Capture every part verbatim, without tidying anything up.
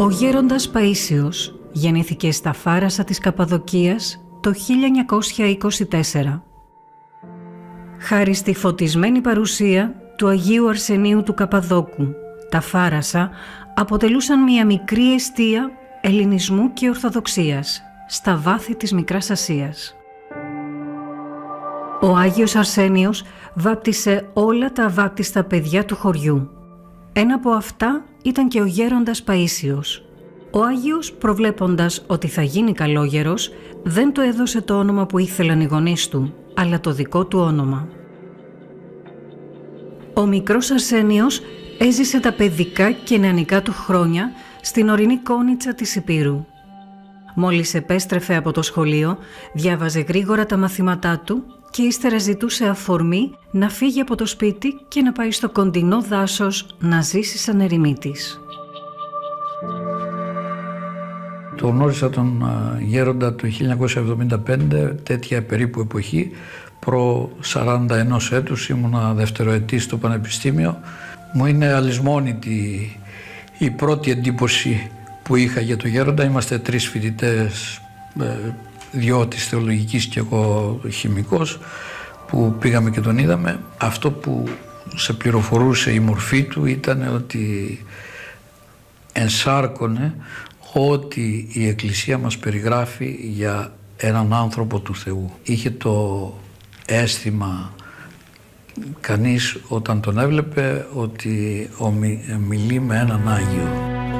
Ο γέροντας Παΐσιος γεννήθηκε στα Φάρασα της Καπαδοκίας το χίλια εννιακόσια είκοσι τέσσερα. Χάρη στη φωτισμένη παρουσία του Αγίου Αρσενίου του Καπαδόκου, τα Φάρασα αποτελούσαν μια μικρή εστία ελληνισμού και ορθοδοξίας στα βάθη της Μικράς Ασίας. Ο Άγιος Αρσένιος βάπτισε όλα τα αβάπτιστα παιδιά του χωριού. Ένα από αυτά ήταν και ο γέροντας Παΐσιος. Ο Άγιος, προβλέποντας ότι θα γίνει καλόγερος, δεν του έδωσε το όνομα που ήθελαν οι γονείς του, αλλά το δικό του όνομα. Ο μικρός Αρσένιος έζησε τα παιδικά και νεανικά του χρόνια στην ορεινή Κόνιτσα της Υπήρου. Μόλις επέστρεφε από το σχολείο, διάβαζε γρήγορα τα μαθήματά του και ύστερα ζητούσε αφορμή να φύγει από το σπίτι και να πάει στο κοντινό δάσος να ζήσει σαν ερημίτης. Το γνώρισα τον γέροντα το χίλια εννιακόσια εβδομήντα πέντε, τέτοια περίπου εποχή, προ σαράντα ενός έτους, ήμουνα δευτεροετής στο Πανεπιστήμιο. Μου είναι αλυσμόνητη η πρώτη εντύπωση που είχα για τον γέροντα. Είμαστε τρεις φοιτητές, δυο της θεολογικής και εγώ χημικός, που πήγαμε και τον είδαμε. Αυτό που σε πληροφορούσε η μορφή του ήταν ότι ενσάρκωνε ότι η Εκκλησία μας περιγράφει για έναν άνθρωπο του Θεού. Είχε το αίσθημα κανείς όταν τον έβλεπε ότι μιλεί με έναν Άγιο.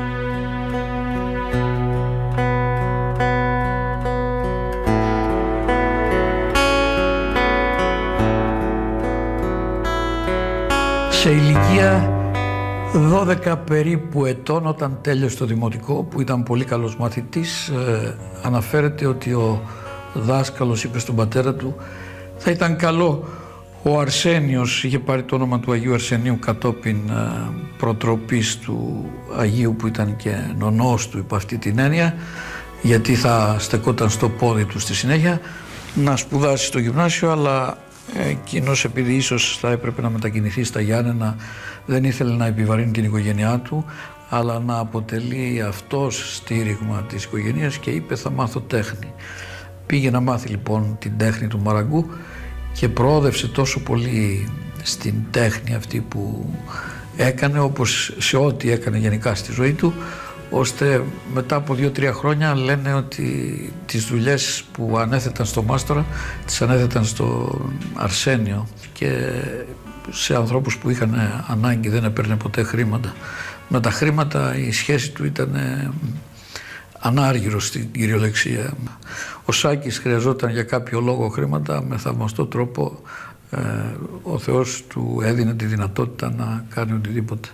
Σε ηλικία δώδεκα περίπου ετών, όταν τέλειωσε το δημοτικό, που ήταν πολύ καλός μαθητής, ε, αναφέρεται ότι ο δάσκαλος είπε στον πατέρα του θα ήταν καλό ο Αρσένιος, είχε πάρει το όνομα του Αγίου Αρσενίου κατόπιν ε, προτροπής του Αγίου που ήταν και νονός του υπ' αυτή την έννοια, γιατί θα στεκόταν στο πόδι του στη συνέχεια, να σπουδάσει στο γυμνάσιο, αλλά εκείνος, επειδή ίσως θα έπρεπε να μετακινηθεί στα Γιάννενα, δεν ήθελε να επιβαρύνει την οικογένειά του, αλλά να αποτελεί αυτός στήριγμα της οικογένειας και είπε θα μάθω τέχνη. Πήγε να μάθει λοιπόν την τέχνη του μαραγκού και προόδευσε τόσο πολύ στην τέχνη αυτή που έκανε, όπως σε ό,τι έκανε γενικά στη ζωή του, ώστε μετά από δύο-τρία χρόνια λένε ότι τις δουλειές που ανέθεταν στο μάστορα τις ανέθεταν στο Αρσένιο και σε ανθρώπους που είχαν ανάγκη, δεν έπαιρνε ποτέ χρήματα. Με τα χρήματα η σχέση του ήταν ανάργυρος στην κυριολεξία. Ο Σάκης χρειαζόταν για κάποιο λόγο χρήματα, με θαυμαστό τρόπο ε, ο Θεός του έδινε τη δυνατότητα να κάνει οτιδήποτε.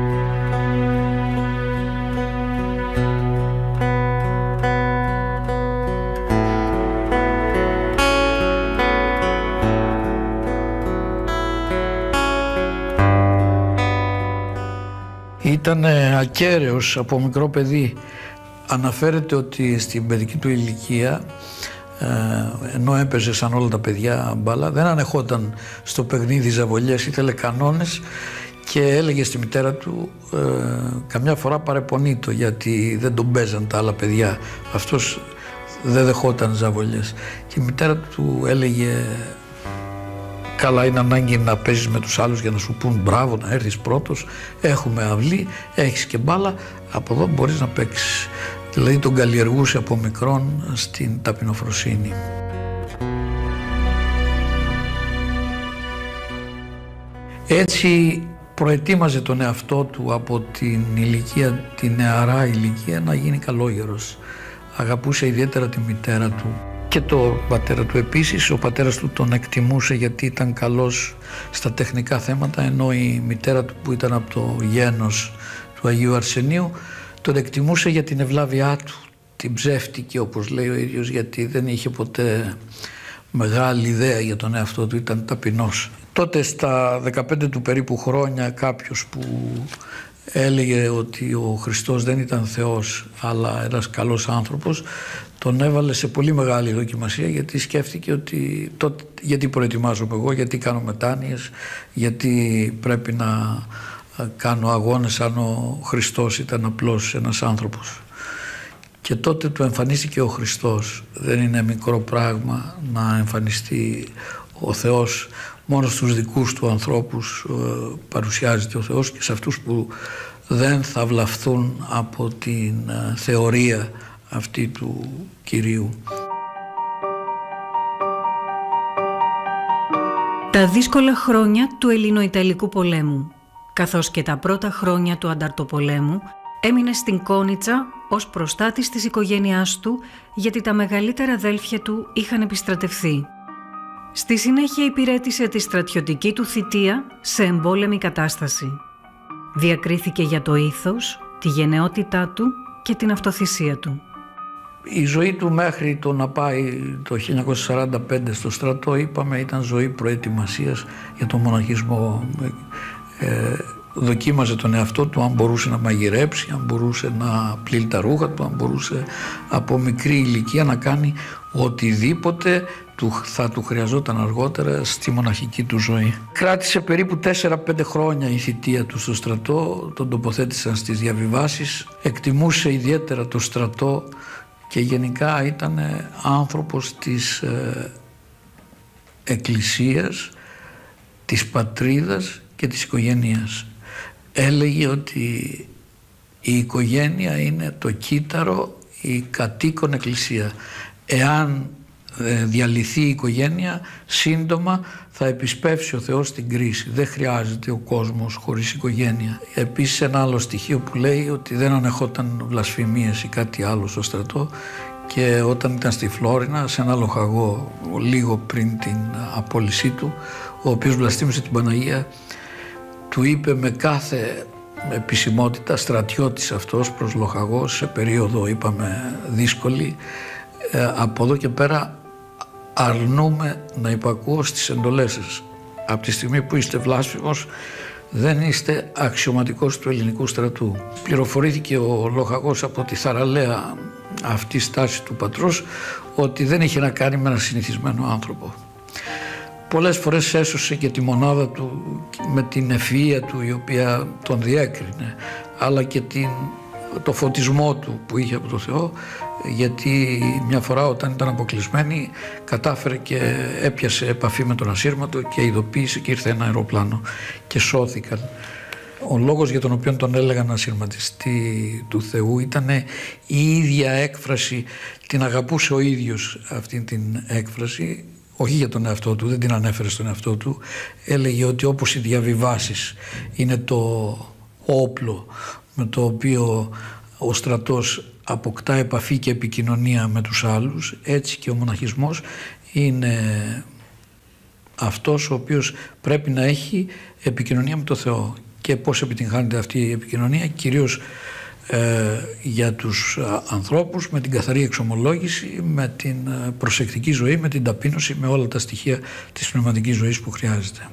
Ήταν ακέραιος από μικρό παιδί. Αναφέρεται ότι στην παιδική του ηλικία, ενώ έπαιζε σαν όλα τα παιδιά μπάλα, δεν ανεχόταν στο παιχνίδι ζαβολιές, ήθελε κανόνες και έλεγε στη μητέρα του, ε, καμιά φορά παρεπονείτο γιατί δεν τον παίζαν τα άλλα παιδιά, αυτός δεν δεχόταν ζαβολιές. Και η μητέρα του έλεγε καλά, είναι ανάγκη να παίζεις με τους άλλους για να σου πούν μπράβο, να έρθεις πρώτος, έχουμε αυλή, έχεις και μπάλα, από εδώ μπορείς να παίξεις. Δηλαδή τον καλλιεργούσε από μικρόν στην ταπεινοφροσύνη. Έτσι προετοίμαζε τον εαυτό του από την ηλικία, την νεαρά ηλικία, να γίνει καλόγερος. Αγαπούσε ιδιαίτερα τη μητέρα του και το πατέρα του επίσης. Ο πατέρας του τον εκτιμούσε γιατί ήταν καλός στα τεχνικά θέματα, ενώ η μητέρα του που ήταν από το γένος του Αγίου Αρσενίου τον εκτιμούσε για την ευλάβειά του, την ψεύτικη όπως λέει ο ίδιος, γιατί δεν είχε ποτέ μεγάλη ιδέα για τον εαυτό του, ήταν ταπεινός. Τότε στα δεκαπέντε του περίπου χρόνια κάποιος που έλεγε ότι ο Χριστός δεν ήταν Θεός αλλά ένας καλός άνθρωπος, τον έβαλε σε πολύ μεγάλη δοκιμασία, γιατί σκέφτηκε ότι τότε, γιατί προετοιμάζομαι εγώ, γιατί κάνω μετάνοιες, γιατί πρέπει να κάνω αγώνες σαν ο Χριστός ήταν απλώς ένας άνθρωπος. Και τότε του εμφανίστηκε ο Χριστός. Δεν είναι μικρό πράγμα να εμφανιστεί ο Θεός. Μόνο στους δικούς του ανθρώπους παρουσιάζεται ο Θεός και σε αυτούς που δεν θα βλαφθούν από την θεωρία αυτή του Κυρίου. Τα δύσκολα χρόνια του Ελληνοϊταλικού πολέμου, καθώς και τα πρώτα χρόνια του Ανταρτοπολέμου, έμεινε στην Κόνιτσα ως προστάτης της οικογένειάς του, γιατί τα μεγαλύτερα αδέλφια του είχαν επιστρατευθεί. Στη συνέχεια υπηρέτησε τη στρατιωτική του θητεία σε εμπόλεμη κατάσταση. Διακρίθηκε για το ήθος, τη γενναιότητά του και την αυτοθυσία του. Η ζωή του μέχρι το να πάει το χίλια εννιακόσια σαράντα πέντε στο στρατό, είπαμε, ήταν ζωή προετοιμασίας για τον μοναχισμό. Ε, δοκίμαζε τον εαυτό του αν μπορούσε να μαγειρέψει, αν μπορούσε να πλύνει τα ρούχα του, αν μπορούσε από μικρή ηλικία να κάνει οτιδήποτε του, θα του χρειαζόταν αργότερα στη μοναχική του ζωή. Κράτησε περίπου τέσσερα πέντε χρόνια η θητεία του στο στρατό, τον τοποθέτησαν στις διαβιβάσεις, εκτιμούσε ιδιαίτερα το στρατό και γενικά ήταν άνθρωπος της ε, εκκλησίας, της πατρίδας και της οικογένειας. Έλεγε ότι η οικογένεια είναι το κύτταρο, η κατοίκον εκκλησία. Εάν ε, διαλυθεί η οικογένεια, σύντομα θα επισπεύσει ο Θεός την κρίση. Δεν χρειάζεται ο κόσμος χωρίς οικογένεια. Επίσης ένα άλλο στοιχείο που λέει ότι δεν ανεχόταν βλασφημίες ή κάτι άλλο στο στρατό, και όταν ήταν στη Φλόρινα, σε ένα λοχαγό λίγο πριν την απόλυσή του, ο οποίος βλαστήμησε την Παναγία, του είπε με κάθε επισημότητα, στρατιώτης αυτός προς λοχαγός, σε περίοδο είπαμε δύσκολη, ε, από εδώ και πέρα αρνούμε να υπακούω στις εντολές σας. Από τη στιγμή που είστε βλάσφημος, δεν είστε αξιωματικός του ελληνικού στρατού. Πληροφορήθηκε ο λοχαγός από τη θαραλέα αυτή στάση του πατρός ότι δεν είχε να κάνει με ένα συνηθισμένο άνθρωπο. Πολλές φορές έσωσε και τη μονάδα του με την ευφυΐα του, η οποία τον διέκρινε, αλλά και την, το φωτισμό του που είχε από το Θεό, γιατί μια φορά όταν ήταν αποκλεισμένοι κατάφερε και έπιασε επαφή με τον ασύρματο και ειδοποίησε και ήρθε ένα αεροπλάνο και σώθηκαν. Ο λόγος για τον οποίο τον έλεγαν ασυρματιστή του Θεού ήταν η ίδια έκφραση, την αγαπούσε ο ίδιος αυτή την έκφραση, όχι για τον εαυτό του, δεν την ανέφερε στον εαυτό του. Έλεγε ότι όπως οι διαβιβάσεις είναι το όπλο με το οποίο ο στρατός αποκτά επαφή και επικοινωνία με τους άλλους, έτσι και ο μοναχισμός είναι αυτός ο οποίος πρέπει να έχει επικοινωνία με το Θεό. Και πώς επιτυγχάνεται αυτή η επικοινωνία? Κυρίως ε, για τους ανθρώπους, με την καθαρή εξομολόγηση, με την προσεκτική ζωή, με την ταπείνωση, με όλα τα στοιχεία της πνευματικής ζωής που χρειάζεται.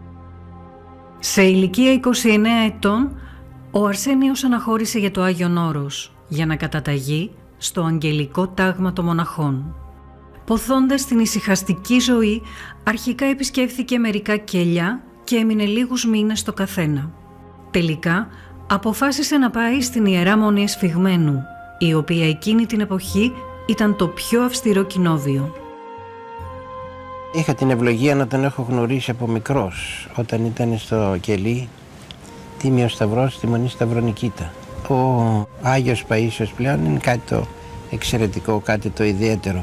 Σε ηλικία είκοσι εννέα ετών, ο Αρσένιος αναχώρησε για το Άγιον Όρος για να καταταγεί στο Αγγελικό Τάγμα των Μοναχών. Ποθώντας την ησυχαστική ζωή, αρχικά επισκέφθηκε μερικά κελιά και έμεινε λίγους μήνες στο καθένα. Τελικά αποφάσισε να πάει στην Ιερά Μονή Εσφυγμένου, η οποία εκείνη την εποχή ήταν το πιο αυστηρό κοινόβιο. Είχα την ευλογία να τον έχω γνωρίσει από μικρός, όταν ήταν στο κελί Τίμιος Σταυρός στη Μονή Σταυρονικήτα. Ο Άγιος Παΐσιος πλέον είναι κάτι το εξαιρετικό, κάτι το ιδιαίτερο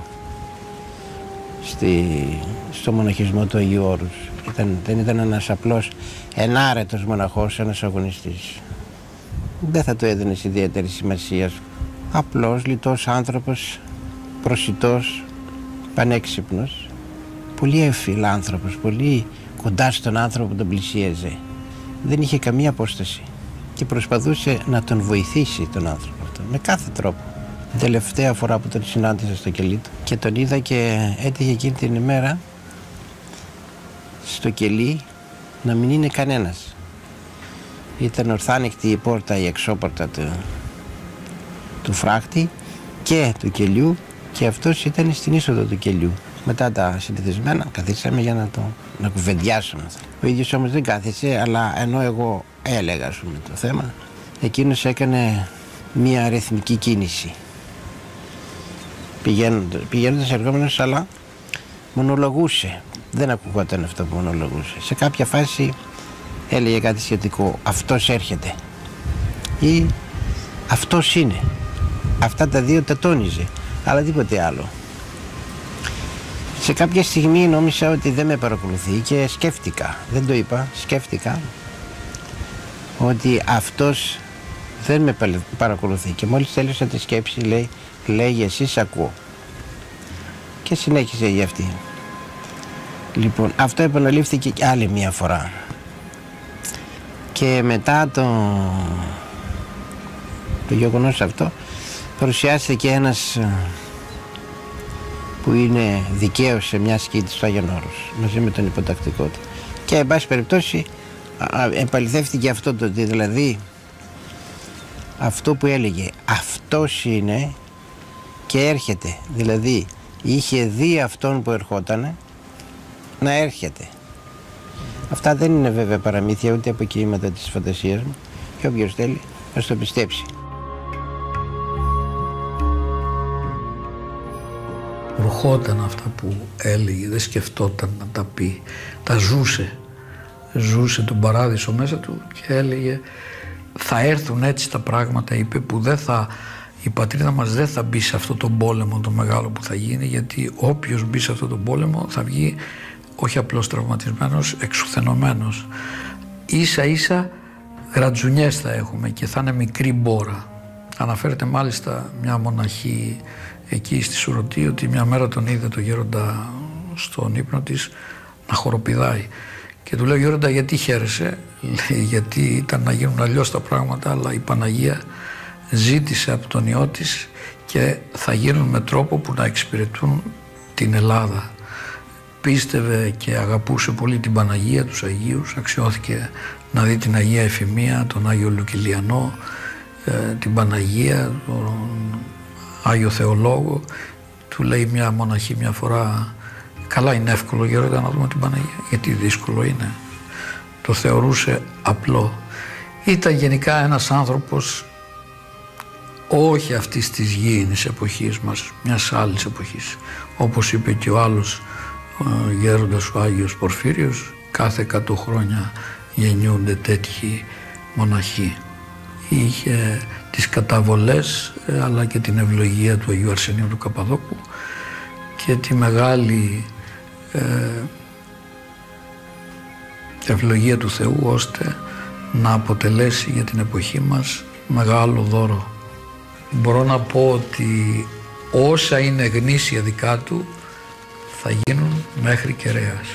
στη, στο μοναχισμό του Αγίου Όρους. Ήταν, δεν ήταν ένας απλός ενάρετος μοναχός, ένας αγωνιστής. Δεν θα το έδινες ιδιαίτερη σημασία. Απλός, λιτός άνθρωπος, προσιτός, πανέξυπνος, πολύ εύφυλ άνθρωπος, πολύ κοντά στον άνθρωπο που τον πλησίαζε. Δεν είχε καμία απόσταση και προσπαθούσε να τον βοηθήσει τον άνθρωπο αυτό, με κάθε τρόπο. Την τελευταία φορά που τον συνάντησα στο κελί του και τον είδα και έτυχε εκείνη την ημέρα στο κελί να μην είναι κανένας. Ήταν ορθάνικτη η πόρτα, η εξώπορτα του, του φράχτη και του κελιού και αυτός ήταν στην είσοδο του κελιού. Μετά τα συνηθισμένα καθίσαμε για να το να κουβεντιάσουμε. Ο ίδιος όμως δεν κάθισε, αλλά ενώ εγώ έλεγα, ας πούμε, το θέμα, εκείνος έκανε μία ρυθμική κίνηση. Πηγαίνοντας, πηγαίνοντας ερχόμενος, αλλά μονολογούσε. Δεν ακουγόταν αυτό που μονολογούσε. Σε κάποια φάση έλεγε κάτι σχετικό. Αυτός έρχεται. Ή αυτός είναι. Αυτά τα δύο τα τόνιζε. Αλλά τίποτε άλλο. Σε κάποια στιγμή νόμισα ότι δεν με παρακολουθεί και σκέφτηκα. Δεν το είπα. Σκέφτηκα ότι αυτός δεν με παρακολουθεί. Και μόλις τέλειωσα τη σκέψη, λέει, λέγε εσύ σ' ακούω. Και συνέχισε για αυτή. Λοιπόν, αυτό επαναλήφθηκε και άλλη μία φορά. Και μετά το, το γεγονός αυτό παρουσιάστηκε ένας που είναι δικαίος σε μια σκήτη στο Άγιον Όρος, μαζί με τον υποτακτικό του. Και εν πάση περιπτώσει επαληθεύτηκε αυτό το ότι δηλαδή αυτό που έλεγε αυτός είναι και έρχεται, δηλαδή είχε δει αυτόν που ερχότανε να έρχεται. Αυτά δεν είναι βέβαια παραμύθια ούτε αποκοίηματα της φαντασίας μου και όποιος θέλει ας το πιστέψει. Ροχόταν αυτά που έλεγε, δεν σκεφτόταν να τα πει, τα ζούσε. Ζούσε τον παράδεισο μέσα του και έλεγε θα έρθουν έτσι τα πράγματα, είπε, που δεν θα, η πατρίδα μας δεν θα μπει σε αυτό τον πόλεμο το μεγάλο που θα γίνει, γιατί όποιος μπει σε αυτό τον πόλεμο θα βγει όχι απλώς τραυματισμένος, εξουθενωμένος. Ίσα ίσα γρατζουνιές θα έχουμε και θα είναι μικρή μπόρα. Αναφέρεται μάλιστα μια μοναχή εκεί στη Σουρωτή ότι μια μέρα τον είδε το γέροντα στον ύπνο της να χοροπηδάει. Και του λέει, γέροντα, γιατί χαίρεσαι? Λέει, γιατί ήταν να γίνουν αλλιώς τα πράγματα, αλλά η Παναγία ζήτησε από τον Υιό της και θα γίνουν με τρόπο που να εξυπηρετούν την Ελλάδα. Πίστευε και αγαπούσε πολύ την Παναγία, τους Αγίους, αξιώθηκε να δει την Αγία Εφημία, τον Άγιο Λουκυλιανό, την Παναγία, τον Άγιο Θεολόγο. Του λέει μια μοναχή μια φορά, καλά είναι εύκολο γέροντα να δούμε την Παναγία, γιατί δύσκολο είναι. Το θεωρούσε απλό. Ήταν γενικά ένας άνθρωπος όχι αυτής της γήινης εποχής μας, μιας άλλης εποχής. Όπως είπε και ο άλλος ο γέροντας ο Άγιος Πορφύριος, κάθε εκατό χρόνια γεννιούνται τέτοιοι μοναχοί. Είχε τις καταβολές αλλά και την ευλογία του Αγίου Αρσενίου του Καπαδόκου και τη μεγάλη ε, ευλογία του Θεού ώστε να αποτελέσει για την εποχή μας μεγάλο δώρο. Μπορώ να πω ότι όσα είναι γνήσια δικά του θα γίνουν μέχρι κεραίας.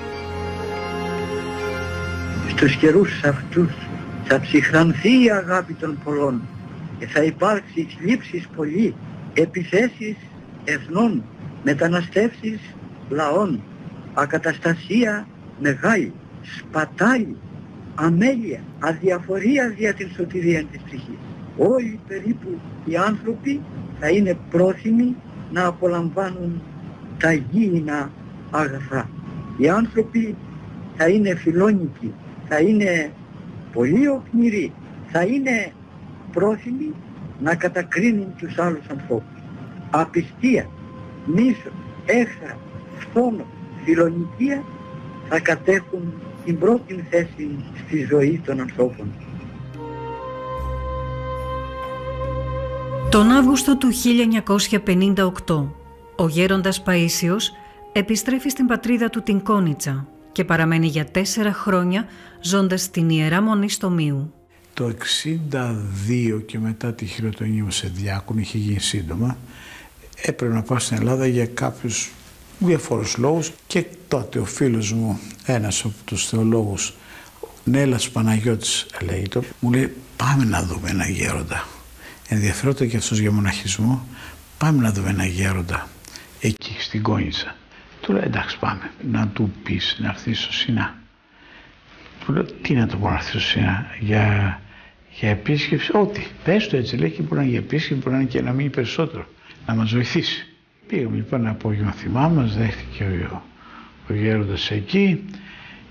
Στους καιρούς αυτούς θα ψυχρανθεί η αγάπη των πολλών και θα υπάρξει θλίψεις πολύ, επιθέσεις εθνών, μεταναστεύσεις λαών, ακαταστασία μεγάλη, σπατάλη, αμέλεια, αδιαφορία δια την σωτηρία της ψυχής. Όλοι περίπου οι άνθρωποι θα είναι πρόθυμοι να απολαμβάνουν τα γήινα αγαθά. Οι άνθρωποι θα είναι φιλόνικοι, θα είναι πολύ οκνηροί, θα είναι πρόθυμοι να κατακρίνουν τους άλλους ανθρώπους. Απιστία, μίσος, έχθρα, φθόνο, φιλονικία θα κατέχουν την πρώτη θέση στη ζωή των ανθρώπων. Τον Αύγουστο του χίλια εννιακόσια πενήντα οκτώ, ο γέροντας Παΐσιος επιστρέφει στην πατρίδα του την Κόνιτσα και παραμένει για τέσσερα χρόνια ζώντας στην Ιερά Μονή στο Μίου. Το εξήντα δύο και μετά τη χειροτονία μου σε διάκονο, είχε γίνει σύντομα, έπρεπε να πάω στην Ελλάδα για κάποιους διαφόρους λόγους και τότε ο φίλος μου, ένας από τους θεολόγους, Νέλας Παναγιώτης λέγεται, μου λέει πάμε να δούμε ένα γέροντα. Ενδιαφέρονταν και αυτός για μοναχισμό, πάμε να δούμε ένα γέροντα εκεί στην Κόνιτσα. Του λέω εντάξει πάμε, να του πεις να έρθει στο Σινά. Του λέω τι να το πω να έρθει στο Σινά, για, για επίσκεψη, ό,τι. Πες το έτσι λέει και μπορεί να είναι για επίσκεψη, μπορεί να είναι και να μείνει περισσότερο, να μας βοηθήσει. Πήγαμε λοιπόν ένα απόγευμα, θυμάμαι, μας δέχτηκε ο, ο γέροντας εκεί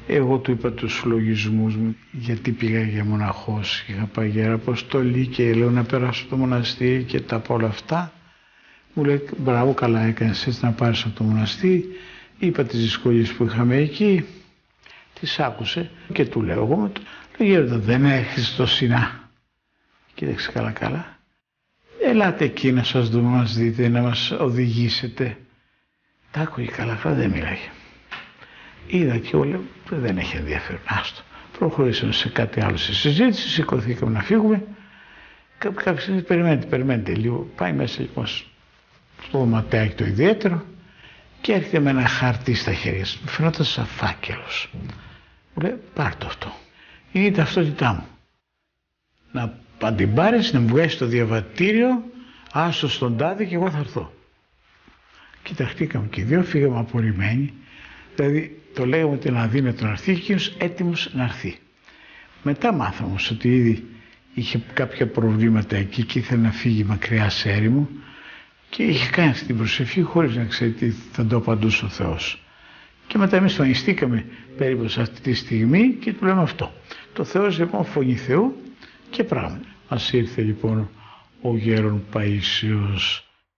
Εγώ του είπα τους λογισμούς μου, γιατί πήγα για μοναχός, είχα πάει για αποστολή και λέω να περάσω το μοναστήρι και τα από όλα αυτά. Μου λέει, μπράβο, καλά έκανες έτσι να πάρεις από το μοναστήρι. Είπα τις δυσκολίες που είχαμε εκεί, τις άκουσε και του λέω εγώ, λέω γέροντα, δεν έχεις το Σινά. Κοίταξε καλά καλά. Ελάτε εκεί να σας δούμε, να μας δείτε, να μας οδηγήσετε. Τα άκουγε καλά καλά, δεν μίλαγε. Είδα και εγώ, λέω, δεν έχει ενδιαφέρον, άστο. Προχωρήσαμε σε κάτι άλλο στη συζήτηση, σηκωθήκαμε να φύγουμε. Κάποια στιγμή, περιμένετε, περιμένετε λίγο. Πάει μέσα λοιπόν στο δωματιάκι το ιδιαίτερο και έρχεται με ένα χαρτί στα χέρια σου. Μου φαινόταν σαν φάκελος. Μου λέει, πάρ' το αυτό. Είναι η ταυτότητά μου. Να την πάρεις, να μου βγάλεις το διαβατήριο, άσο στον τάδε και εγώ θα έρθω. Κοιταχτήκαμε και οι δύο, φύγαμε απορριμμένοι. Δηλαδή το λέγαμε ότι είναι αδύνατο να έρθει και εκείνος έτοιμος να έρθει. Μετά μάθαμε όμως ότι ήδη είχε κάποια προβλήματα εκεί και ήθελε να φύγει μακριά σε έρημο και είχε κάνει αυτή την προσευχή χωρίς να ξέρει τι θα το απαντούσε ο Θεός. Και μετά εμείς φανιστήκαμε περίπου σε αυτή τη στιγμή και του λέμε αυτό. Το Θεός λοιπόν φωνή Θεού και πράγματι. Μας ήρθε λοιπόν ο γέρον Παΐσιος.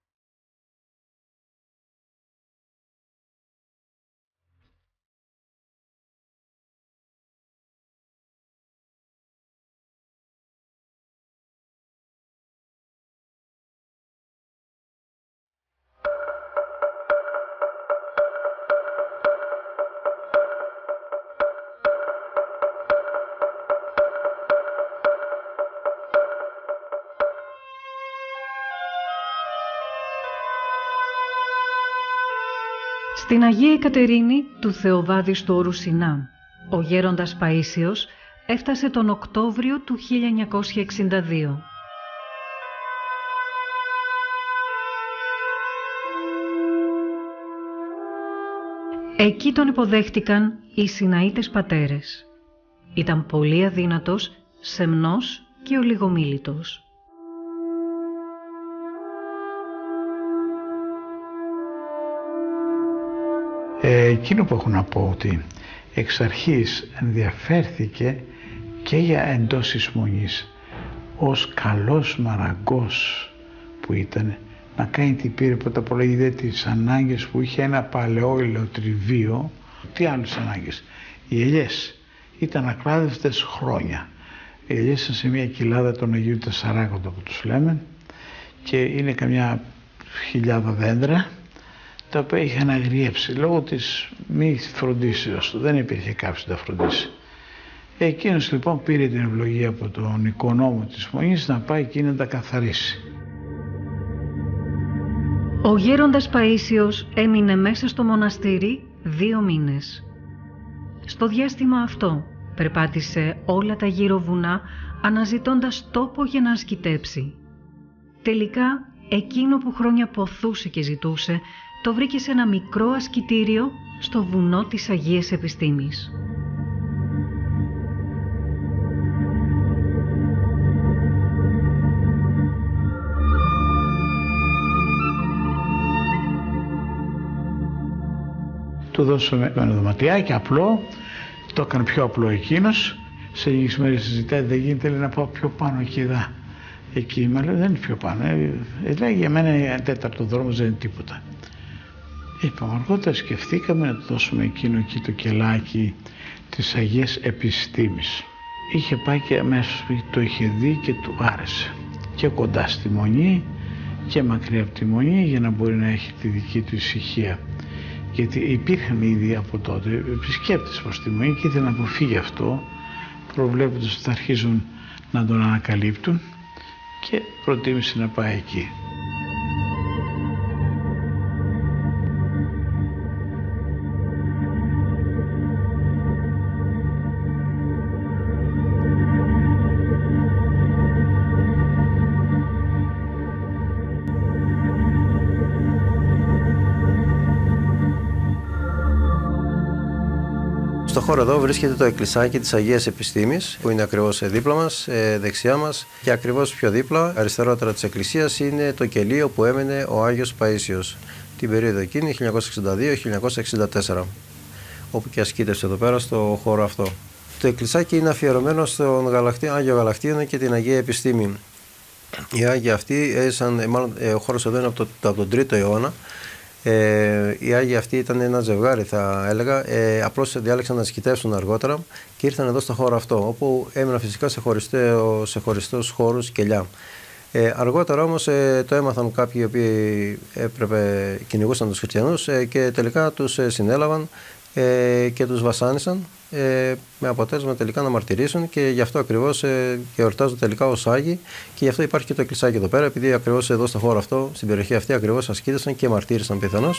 Στην Αγία Εκατερίνη του Θεοβάδιστου όρου Σινά, ο γέροντας Παΐσιος έφτασε τον Οκτώβριο του χίλια εννιακόσια εξήντα δύο. Εκεί τον υποδέχτηκαν οι Σιναΐτες πατέρες. Ήταν πολύ αδύνατος, σεμνός και ολιγομίλητος. Ε, εκείνο που έχω να πω ότι εξ αρχής ενδιαφέρθηκε και για εντός της μονής ως καλός μαραγκός που ήταν να κάνει την πήρε πρώτα απ' όλα είδε τις ανάγκες που είχε ένα παλαιό ηλεοτριβείο. Τι άλλες ανάγκες? Οι ελιές ήταν ακλάδευτες χρόνια. Οι ελιές ήταν σε μια κοιλάδα των Αγίου Τεσσαράκοντα που τους λέμε και είναι καμιά χιλιάδα δέντρα τα οποία είχαν αγριέψει λόγω της μη φροντίσεως του. Δεν υπήρχε κάποιος να τα φροντίσει. Εκείνος λοιπόν πήρε την ευλογία από τον οικονόμο της Μονής να πάει εκεί να τα καθαρίσει. Ο γέροντας Παΐσιος έμεινε μέσα στο μοναστήρι δύο μήνες. Στο διάστημα αυτό περπάτησε όλα τα γύρω βουνά αναζητώντας τόπο για να ασκητέψει. Τελικά εκείνο που χρόνια ποθούσε και ζητούσε το βρήκε σε ένα μικρό ασκητήριο στο βουνό της Αγίας Επιστήμης. Του δώσαμε ένα δωματιάκι απλό, το έκανε πιο απλό εκείνος. Σε λίγες μέρες συζητάει, δεν γίνεται, λέει, να πάω πιο πάνω εκεί δά. Εκεί, μα λέει, δεν είναι πιο πάνω. Ε, λέει, για μένα ένα τέταρτο δρόμος δεν είναι τίποτα. Είπαμε αργότερα, σκεφτήκαμε να του δώσουμε εκείνο εκεί το κελάκι της Αγίας Επιστήμης. Είχε πάει και αμέσως το είχε δει και του άρεσε. Και κοντά στη Μονή και μακριά από τη Μονή για να μπορεί να έχει τη δική του ησυχία. Γιατί υπήρχαν ήδη από τότε επισκέπτες προς τη Μονή και ήθελε να αποφύγει αυτό, προβλέποντας ότι θα αρχίζουν να τον ανακαλύπτουν και προτίμησε να πάει εκεί. Στο χώρο εδώ βρίσκεται το εκκλησάκι της Αγίας Επιστήμης, που είναι ακριβώς δίπλα μας, δεξιά μας, και ακριβώς πιο δίπλα, αριστερότερα της εκκλησίας, είναι το κελείο που έμενε ο Άγιος Παΐσιος την περίοδο εκείνη χίλια εννιακόσια εξήντα δύο με χίλια εννιακόσια εξήντα τέσσερα. όπου και ασκήτευσε εδώ πέρα στο χώρο αυτό. Το εκκλησάκι είναι αφιερωμένο στον Γαλακτή, Άγιο Γαλακτίωνα και την Αγία Επιστήμη. Οι Άγιοι αυτοί έζησαν, μάλλον ο χώρος εδώ είναι από, το, από τον τρίτο αιώνα. Ε, οι Άγιοι αυτοί ήταν ένα ζευγάρι, θα έλεγα. Ε, απλώς διάλεξαν να ασκητεύσουν αργότερα και ήρθαν εδώ στο χώρο αυτό, όπου έμειναν φυσικά σε, χωριστέ, σε χωριστούς χώρους κελιά. Ε, αργότερα όμως ε, το έμαθαν κάποιοι οι οποίοι έπρεπε, κυνηγούσαν τους χριστιανούς ε, και τελικά τους ε, συνέλαβαν ε, και τους βασάνισαν ε, με αποτέλεσμα τελικά να μαρτυρήσουν και γι' αυτό ακριβώς ε, εορτάζουν τελικά ως Άγιοι και γι' αυτό υπάρχει και το εκκλησάκι εδώ πέρα, επειδή ακριβώς εδώ στο χώρο αυτό, στην περιοχή αυτή ακριβώς ασκήτησαν και μαρτύρησαν πιθανώς.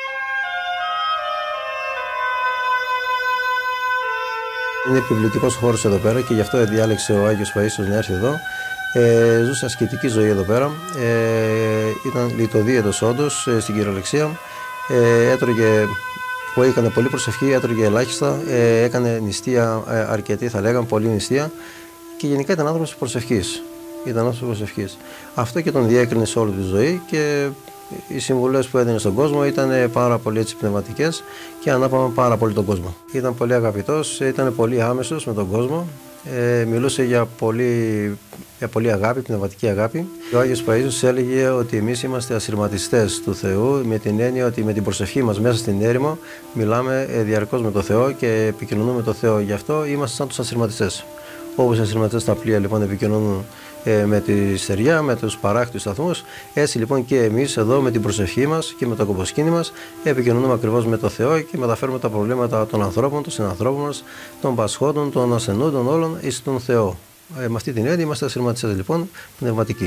Είναι επιβλητικός χώρος εδώ πέρα και γι' αυτό διάλεξε ο Άγιος Παΐσιος να έρθει εδώ. Ε, ζούσε ασκητική ζωή εδώ πέρα, ε, ήταν λιτοδίαιτος όντως ε, στην κυριολεξία, ε, έτρωγε, που έκανε πολύ προσευχή, έτρωγε ελάχιστα, ε, έκανε νηστεία ε, αρκετή θα λέγαμε, πολύ νηστεία και γενικά ήταν άνθρωπος προσευχής. Ήταν άνθρωπος προσευχής. Αυτό και τον διέκρινε σε όλη τη ζωή και οι συμβουλές που έδινε στον κόσμο ήταν πάρα πολύ έτσι πνευματικές και ανάπαμε πάρα πολύ τον κόσμο. Ήταν πολύ αγαπητός, ήταν πολύ άμεσος με τον κόσμο. Ε, μιλούσε για πολύ, για πολύ αγάπη, πνευματική αγάπη. Ο Άγιος Παΐσιος έλεγε ότι εμείς είμαστε ασυρματιστές του Θεού, με την έννοια ότι με την προσευχή μας μέσα στην έρημο μιλάμε ε, διαρκώς με το Θεό και επικοινωνούμε με το Θεό. Γι' αυτό είμαστε σαν τους ασυρματιστές. Όπως οι ασυρματιστές στα πλοία λοιπόν επικοινωνούν ε, με τη στεριά, με τους παράκτιους σταθμούς, έτσι λοιπόν και εμείς εδώ με την προσευχή μας και με το κομποσκήνη μας επικοινωνούμε ακριβώς με το Θεό και μεταφέρουμε τα προβλήματα των ανθρώπων, των συνανθρώπων μας, των πασχόντων, των ασθενούντων όλων εις τον Θεό. Ε, με αυτή την έννοια είμαστε ασυρματιστές λοιπόν πνευματικοί.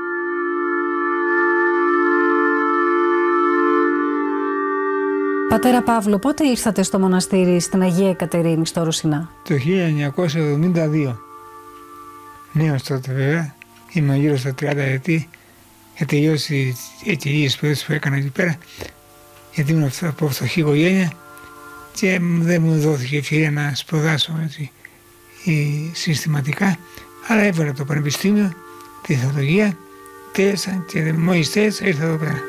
Πατέρα Παύλο, πότε ήρθατε στο μοναστήρι στην Αγία Εκατερίνη στο Ρουσινά? Το χίλια εννιακόσια εβδομήντα δύο. Νέος τότε βέβαια, είμαι γύρω στα τριάντα ετή, για τελειώσει έτσι λίγες σπουδές που έκανα εκεί πέρα, γιατί ήμουν από φτωχή οικογένεια και δεν μου δόθηκε ευκαιρία να σπουδάσω έτσι, συστηματικά, αλλά έβαλα το πανεπιστήμιο, τη θεολογία, τέλειωσα και μόλις τέλειωσα ήρθα εδώ πέρα.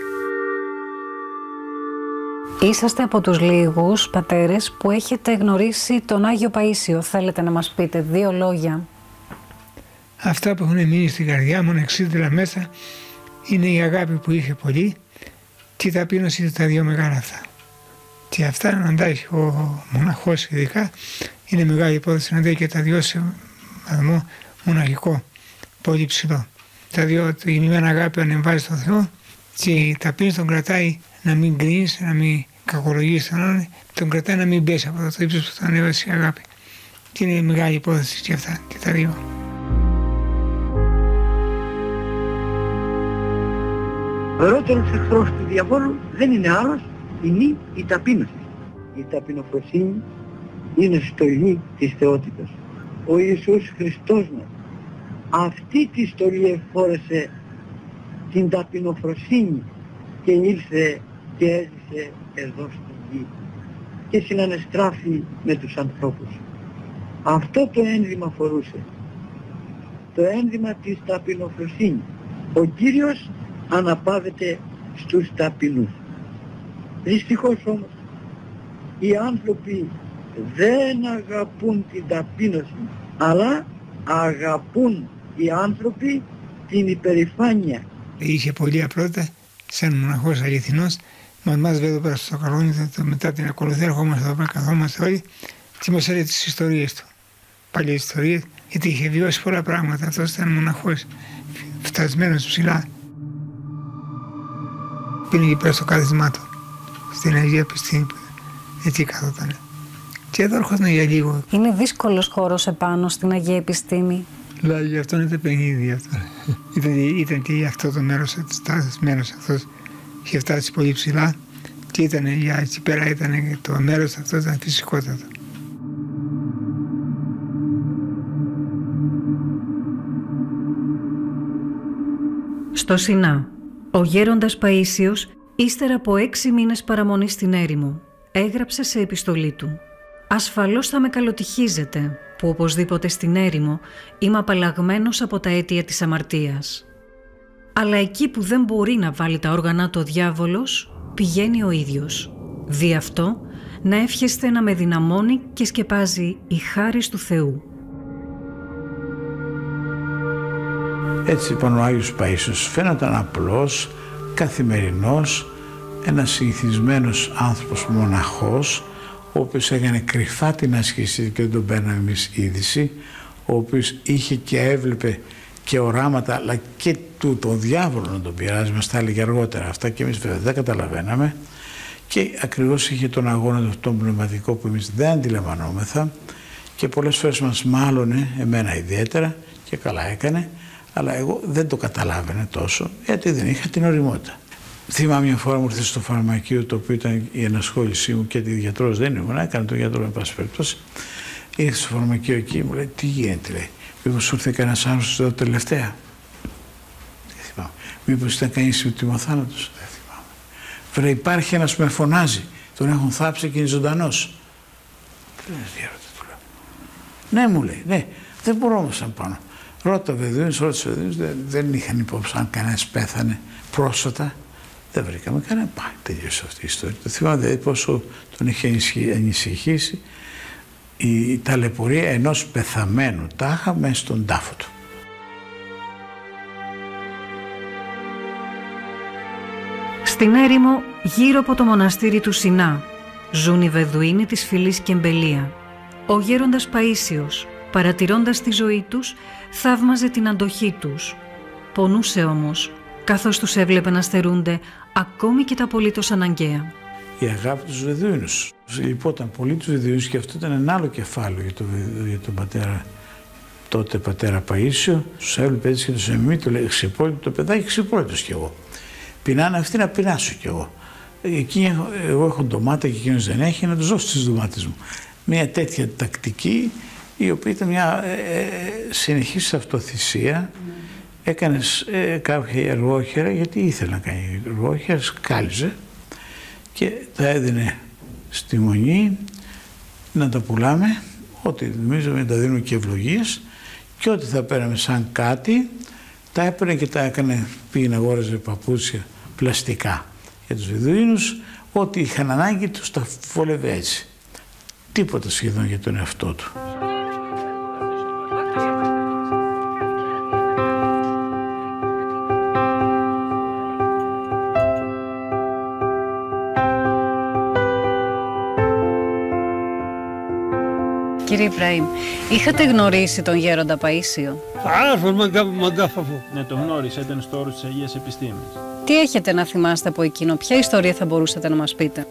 Είσαστε από τους λίγους πατέρες που έχετε γνωρίσει τον Άγιο Παΐσιο. Θέλετε να μας πείτε δύο λόγια? Αυτά που έχουν μείνει στην καρδιά μου, εξίδηλα μέσα, είναι η αγάπη που είχε πολύ και η ταπείνωση, τα δύο μεγάλα αυτά. Και αυτά να αντάχει ο μοναχός ειδικά, είναι μεγάλη υπόθεση να αντέχει και τα δυο σε βαθμό μοναχικό, πολύ ψηλό. Τα δύο, η γεννημένη αγάπη ανεβάζει στον Θεό και η ταπείνωση τον κρατάει να μην κρίνεις, να μην κακολογείς τον άλλον, τον κρατάει να μην πέσει από το ύψος που τον ανέβασε η αγάπη. Και είναι μεγάλη υπόθεση και αυτά και τα δύο. Ο ερότερος εχθρός του διαβόλου δεν είναι άλλος, είναι η ταπείνωση. Η ταπεινοφροσύνη είναι στολή της θεότητας. Ο Ιησούς Χριστός μας αυτή τη στολή εφόρεσε την ταπεινοφροσύνη και ήρθε και έζησε εδώ στη γη και συνανεστράφη με τους ανθρώπους. Αυτό το ένδυμα φορούσε, το ένδυμα της ταπεινοφροσύνης. Ο Κύριος αναπαύεται στους ταπεινούς. Δυστυχώς όμως οι άνθρωποι δεν αγαπούν την ταπείνωση, αλλά αγαπούν οι άνθρωποι την υπερηφάνεια. Είχε πολύ απλότητα, σαν μοναχός αληθινός, μας μάζευε εδώ πέρα στο καλόνι, μετά την ακολουθία ερχόμαστε εδώ πέρα, καθόμαστε όλοι και μας έλεγε τις ιστορίες του. Παλιές ιστορίες, γιατί είχε βιώσει πολλά πράγματα. Αυτός ήταν μοναχός, φτασμένος ψηλά. Πήγε πέρα στο κάθισμά του, στην Αγία Επιστήμη, εκεί καθόταν. Και εδώ έρχονταν για λίγο. Είναι δύσκολος χώρος επάνω στην Αγία Επιστήμη. Δηλαδή γι' αυτό είναι το παιχνίδι αυτό. ήταν, ήταν και αυτό το μέρος, το μέρος αυτός είχε φτάσει πολύ ψηλά και ήταν για εκεί πέρα ήταν το μέρος αυτό ήταν φυσικότατο. Στο Σινά, ο γέροντας Παΐσιος, ύστερα από έξι μήνες παραμονή στην έρημο, έγραψε σε επιστολή του: «Ασφαλώς θα με καλοτυχίζετε, που οπωσδήποτε στην έρημο είμαι απαλλαγμένος από τα αίτια της αμαρτίας. Αλλά εκεί που δεν μπορεί να βάλει τα όργανα του ο διάβολος, πηγαίνει ο ίδιος. Δι' αυτό να εύχεστε να με δυναμώνει και σκεπάζει η χάρις του Θεού. Έτσι λοιπόν ο Άγιος Παΐσιος φαίνονταν απλός, καθημερινός, ένας συνηθισμένος άνθρωπος μοναχός, ο οποίος έκανε κρυφά την άσκηση και δεν τον παίρναμε εμείς είδηση, ο οποίος είχε και έβλεπε και οράματα, αλλά και του τον διάβολο να τον πειράζει, μας τα έλεγε αργότερα αυτά και εμείς βέβαια δεν καταλαβαίναμε, και ακριβώς είχε τον αγώνα του τον πνευματικό που εμείς δεν αντιλαμβανόμεθα και πολλές φορές μας μάλωνε, εμένα ιδιαίτερα, και καλά έκανε, αλλά εγώ δεν το καταλάβαινε τόσο, γιατί δεν είχα την ωριμότητα. Θυμάμαι μια φορά μου ήρθε στο φαρμακείο, το οποίο ήταν η ενασχόλησή μου, γιατί γιατρός δεν ήμουν, έκανα τον γιατρό με πάση περιπτώσει. Ήρθε στο φαρμακείο εκεί, μου λέει: τι γίνεται, λέει, μήπως σου ήρθε κανένας άνθρωπος εδώ τελευταία? Δεν θυμάμαι. Μήπως ήταν κανείς ουτιμοθάνατος? Δεν θυμάμαι. Βρε, υπάρχει ένας που με φωνάζει, τον έχουν θάψει και είναι ζωντανός. Δεν διαρωτώ, του λέω. Ναι, μου λέει, ναι, δεν μπορώ όμως να πάνω. Ρώτα Βεδουίνους, ρώτησε Βεδουίνους, δεν, δεν είχαν υπόψη αν κανένας πέθανε πρόσφατα. Δεν βρήκαμε κανένα. Πάει, τελείωσε αυτή η ιστορία. Το θυμάμαι δηλαδή πόσο τον είχε ανησυχήσει η ταλαιπωρία ενός πεθαμένου τάχα μέσα στον τάφο του. Στην έρημο, γύρω από το μοναστήρι του Σινά, ζουν οι Βεδουίνοι της φυλής Κεμπελία. Ο γέροντας Παΐσιος, παρατηρώντας τη ζωή τους, θαύμαζε την αντοχή τους. Πονούσε όμως, καθώς τους έβλεπε να στερούνται ακόμη και τα απολύτως αναγκαία. Η αγάπη τους Βεδουίνους. Λυπόταν πολύ τους Βεδουίνους και αυτό ήταν ένα άλλο κεφάλαιο για, το, για τον πατέρα, τότε πατέρα Παΐσιο. Τους έβλεπε έτσι και τους εμεί, του λέει: ξυπόλυτο το παιδάκι, ξυπόλυτος κι εγώ. Πεινάνε αυτοί, να πεινάσω κι εγώ. Εκεί εγώ έχω ντομάτα και εκείνος δεν έχει, να τους δώσω τις ντομάτες μου. Μια τέτοια τακτική, η οποία ήταν μια ε, συνεχής αυτοθυσία. Έκανε ε, κάποια εργόχερα, γιατί ήθελε να κάνει εργόχερα, σκάλιζε και τα έδινε στη μονή να τα πουλάμε, ό,τι νομίζαμε τα δίνουμε και ευλογίες, και ό,τι θα πέραμε σαν κάτι τα έπαιρνε και τα έκανε, πήγαινε αγόραζε παπούτσια πλαστικά για τους Βεδουίνους, ό,τι είχαν ανάγκη τους τα φόλευε έτσι. Τίποτα σχεδόν για τον εαυτό του. Κύριε Ιμπραήμ, είχατε γνωρίσει τον γέροντα Παΐσιο? Ναι, τον γνώρισα, ήταν στο όρος της Αγίας Επιστήμης. Τι έχετε να θυμάστε από εκείνο, ποια ιστορία θα μπορούσατε να μας πείτε?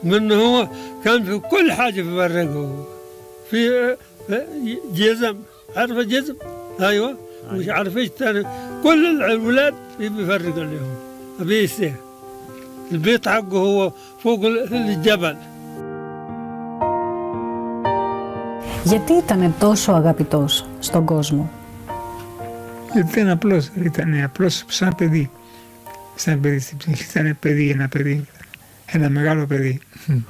Γιατί ήταν τόσο αγαπητός στον κόσμο? Γιατί ήταν απλός, ήταν απλός σαν παιδί. Σαν παιδί στην ψυχή, ήταν παιδί, ένα παιδί, ένα μεγάλο παιδί.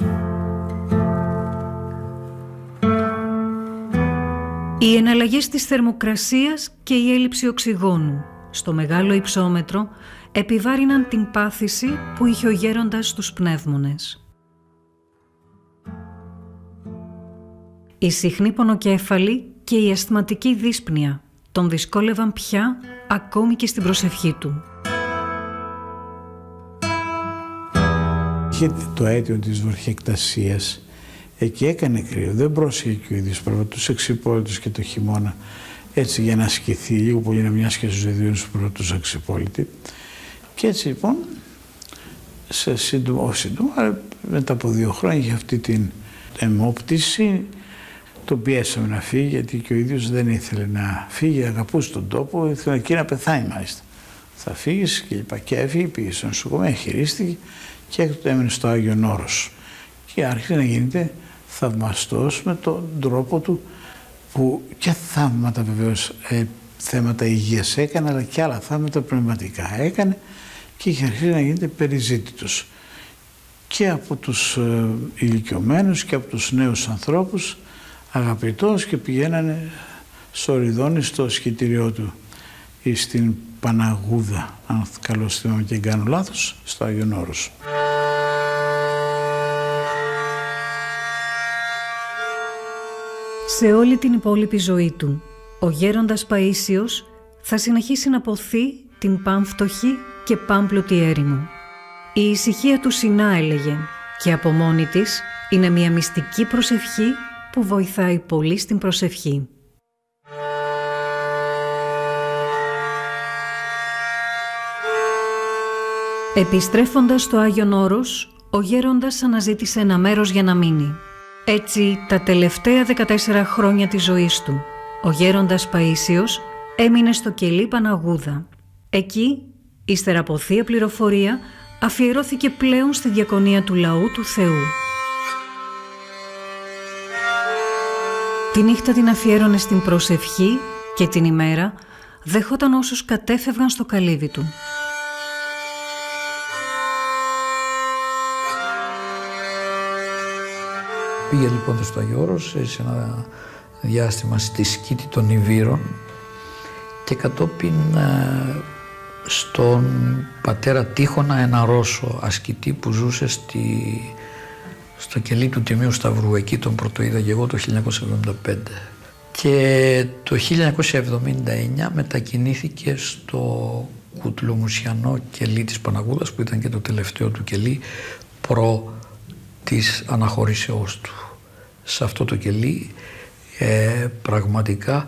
Οι εναλλαγές της θερμοκρασίας και η έλλειψη οξυγόνου στο μεγάλο υψόμετρο επιβάρυναν την πάθηση που είχε ο γέροντας στους πνεύμονες. Η συχνή πονοκέφαλη και η ασθματική δύσπνοια τον δυσκόλευαν πια ακόμη και στην προσευχή του. Είχε το αίτιο της βροχεκτασίας, εκεί έκανε κρύο, δεν πρόσεχε και ο ίδιος, πρέπει τους εξυπόλυτους και το χειμώνα, έτσι για να ασκηθεί λίγο πολύ, να μοιάσει και στους Βεδουίνους που πρέπει τους εξυπόλυτοι. Και έτσι λοιπόν, σε σύντομα, σύντομα, μετά από δύο χρόνια είχε αυτή την αιμόπτηση. Τον πιέσαμε να φύγει, γιατί και ο ίδιος δεν ήθελε να φύγει, αγαπούσε τον τόπο, ήθελε εκεί να πεθάνει μάλιστα. Θα φύγεις και είπα, και έφυγε, πήγε στο νοσοκομείο, χειρίστηκε και έκτοτε έμεινε στο Άγιον Όρος. Και άρχισε να γίνεται θαυμαστός με τον τρόπο του, που και θαύματα βεβαίως, ε, θέματα υγείας έκανε, αλλά και άλλα θαύματα πνευματικά έκανε και είχε αρχίσει να γίνεται περιζήτητος. Και από τους ε, ηλικιωμένους και από τους νέους ανθρώπους, αγαπητός, και πηγαίνανε στο Ριδόνι, στο σκητήριό του ή στην Παναγούδα, αν καλώς θυμάμαι και κάνω λάθος, στο Άγιον Όρος. Σε όλη την υπόλοιπη ζωή του, ο γέροντας Παΐσιος θα συνεχίσει να ποθεί την πανφτωχή και πάμπλουτη έρημο. Η ησυχία του Σινά, έλεγε, και από μόνη της είναι μια μυστική προσευχή που βοηθάει πολύ στην προσευχή. Επιστρέφοντας στο Άγιον Όρος, ο γέροντας αναζήτησε ένα μέρος για να μείνει. Έτσι, τα τελευταία δεκατέσσερα χρόνια της ζωής του, ο γέροντας Παΐσιος έμεινε στο κελί Παναγούδα. Εκεί, ύστερα από θεία πληροφορία, αφιερώθηκε πλέον στη διακονία του λαού του Θεού. Τη νύχτα την αφιέρωνε στην προσευχή και την ημέρα δεχόταν όσους κατέφευγαν στο καλύβι του. Πήγε λοιπόν στο Άγιο Όρος σε ένα διάστημα στη σκήτη των Ιβύρων και κατόπιν στον πατέρα Τύχωνα, ένα Ρώσο ασκητή που ζούσε στη, στο κελί του Τιμίου Σταυρού. Εκεί τον πρωτοείδα και εγώ το χίλια εννιακόσια εβδομήντα πέντε. Και το χίλια εννιακόσια εβδομήντα εννιά μετακινήθηκε στο κουτλομουσιανό κελί της Παναγούδας, που ήταν και το τελευταίο του κελί προ της αναχωρήσεώς του. Σε αυτό το κελί ε, πραγματικά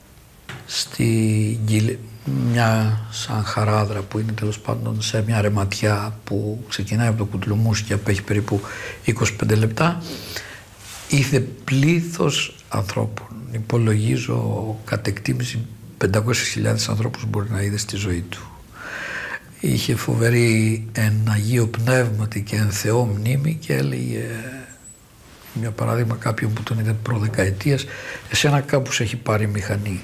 στη μια σαν χαράδρα που είναι τέλος πάντων σε μια ρεματιά που ξεκινάει από το Κουτλουμούσι και απέχει περίπου είκοσι πέντε λεπτά, είδε πλήθος ανθρώπων. Υπολογίζω κατ' εκτίμηση πεντακόσιες χιλιάδες ανθρώπους μπορεί να είδε στη ζωή του. Είχε φοβερή εν Αγίο Πνεύματι και εν Θεό μνήμη και έλεγε, για παράδειγμα κάποιον που τον είδε προδεκαετίας, εσένα κάπου σε έχει πάρει μηχανή.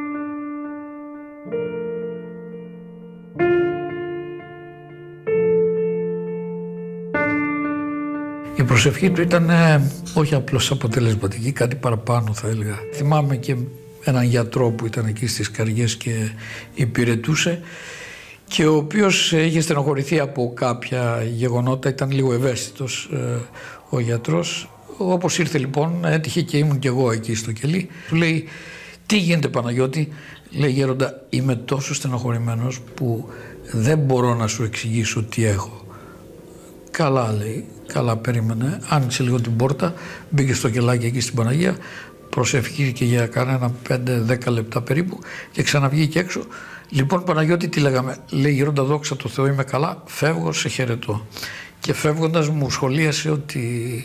Η προσευχή του ήταν ε, όχι απλώς αποτελεσματική, κάτι παραπάνω θα έλεγα. Θυμάμαι και έναν γιατρό που ήταν εκεί στις Καριές και υπηρετούσε και ο οποίος είχε στενοχωρηθεί από κάποια γεγονότα, ήταν λίγο ευαίσθητος ε, ο γιατρός. Όπως ήρθε λοιπόν, έτυχε και ήμουν κι εγώ εκεί στο κελί. Του λέει, τι γίνεται Παναγιώτη? Λέει, γέροντα, είμαι τόσο στενοχωρημένος που δεν μπορώ να σου εξηγήσω τι έχω. Καλά, λέει, καλά, περίμενε. Άνοιξε λίγο την πόρτα, μπήκε στο κελάκι εκεί στην Παναγία, προσευχήθηκε για κανένα πέντε δέκα λεπτά περίπου και ξαναβγήκε έξω. Λοιπόν, Παναγιώτη, τι λέγαμε? Λέει, γέροντα, δόξα τω Θεώ, είμαι καλά, φεύγω, σε χαιρετώ. Και φεύγοντας μου σχολίασε ότι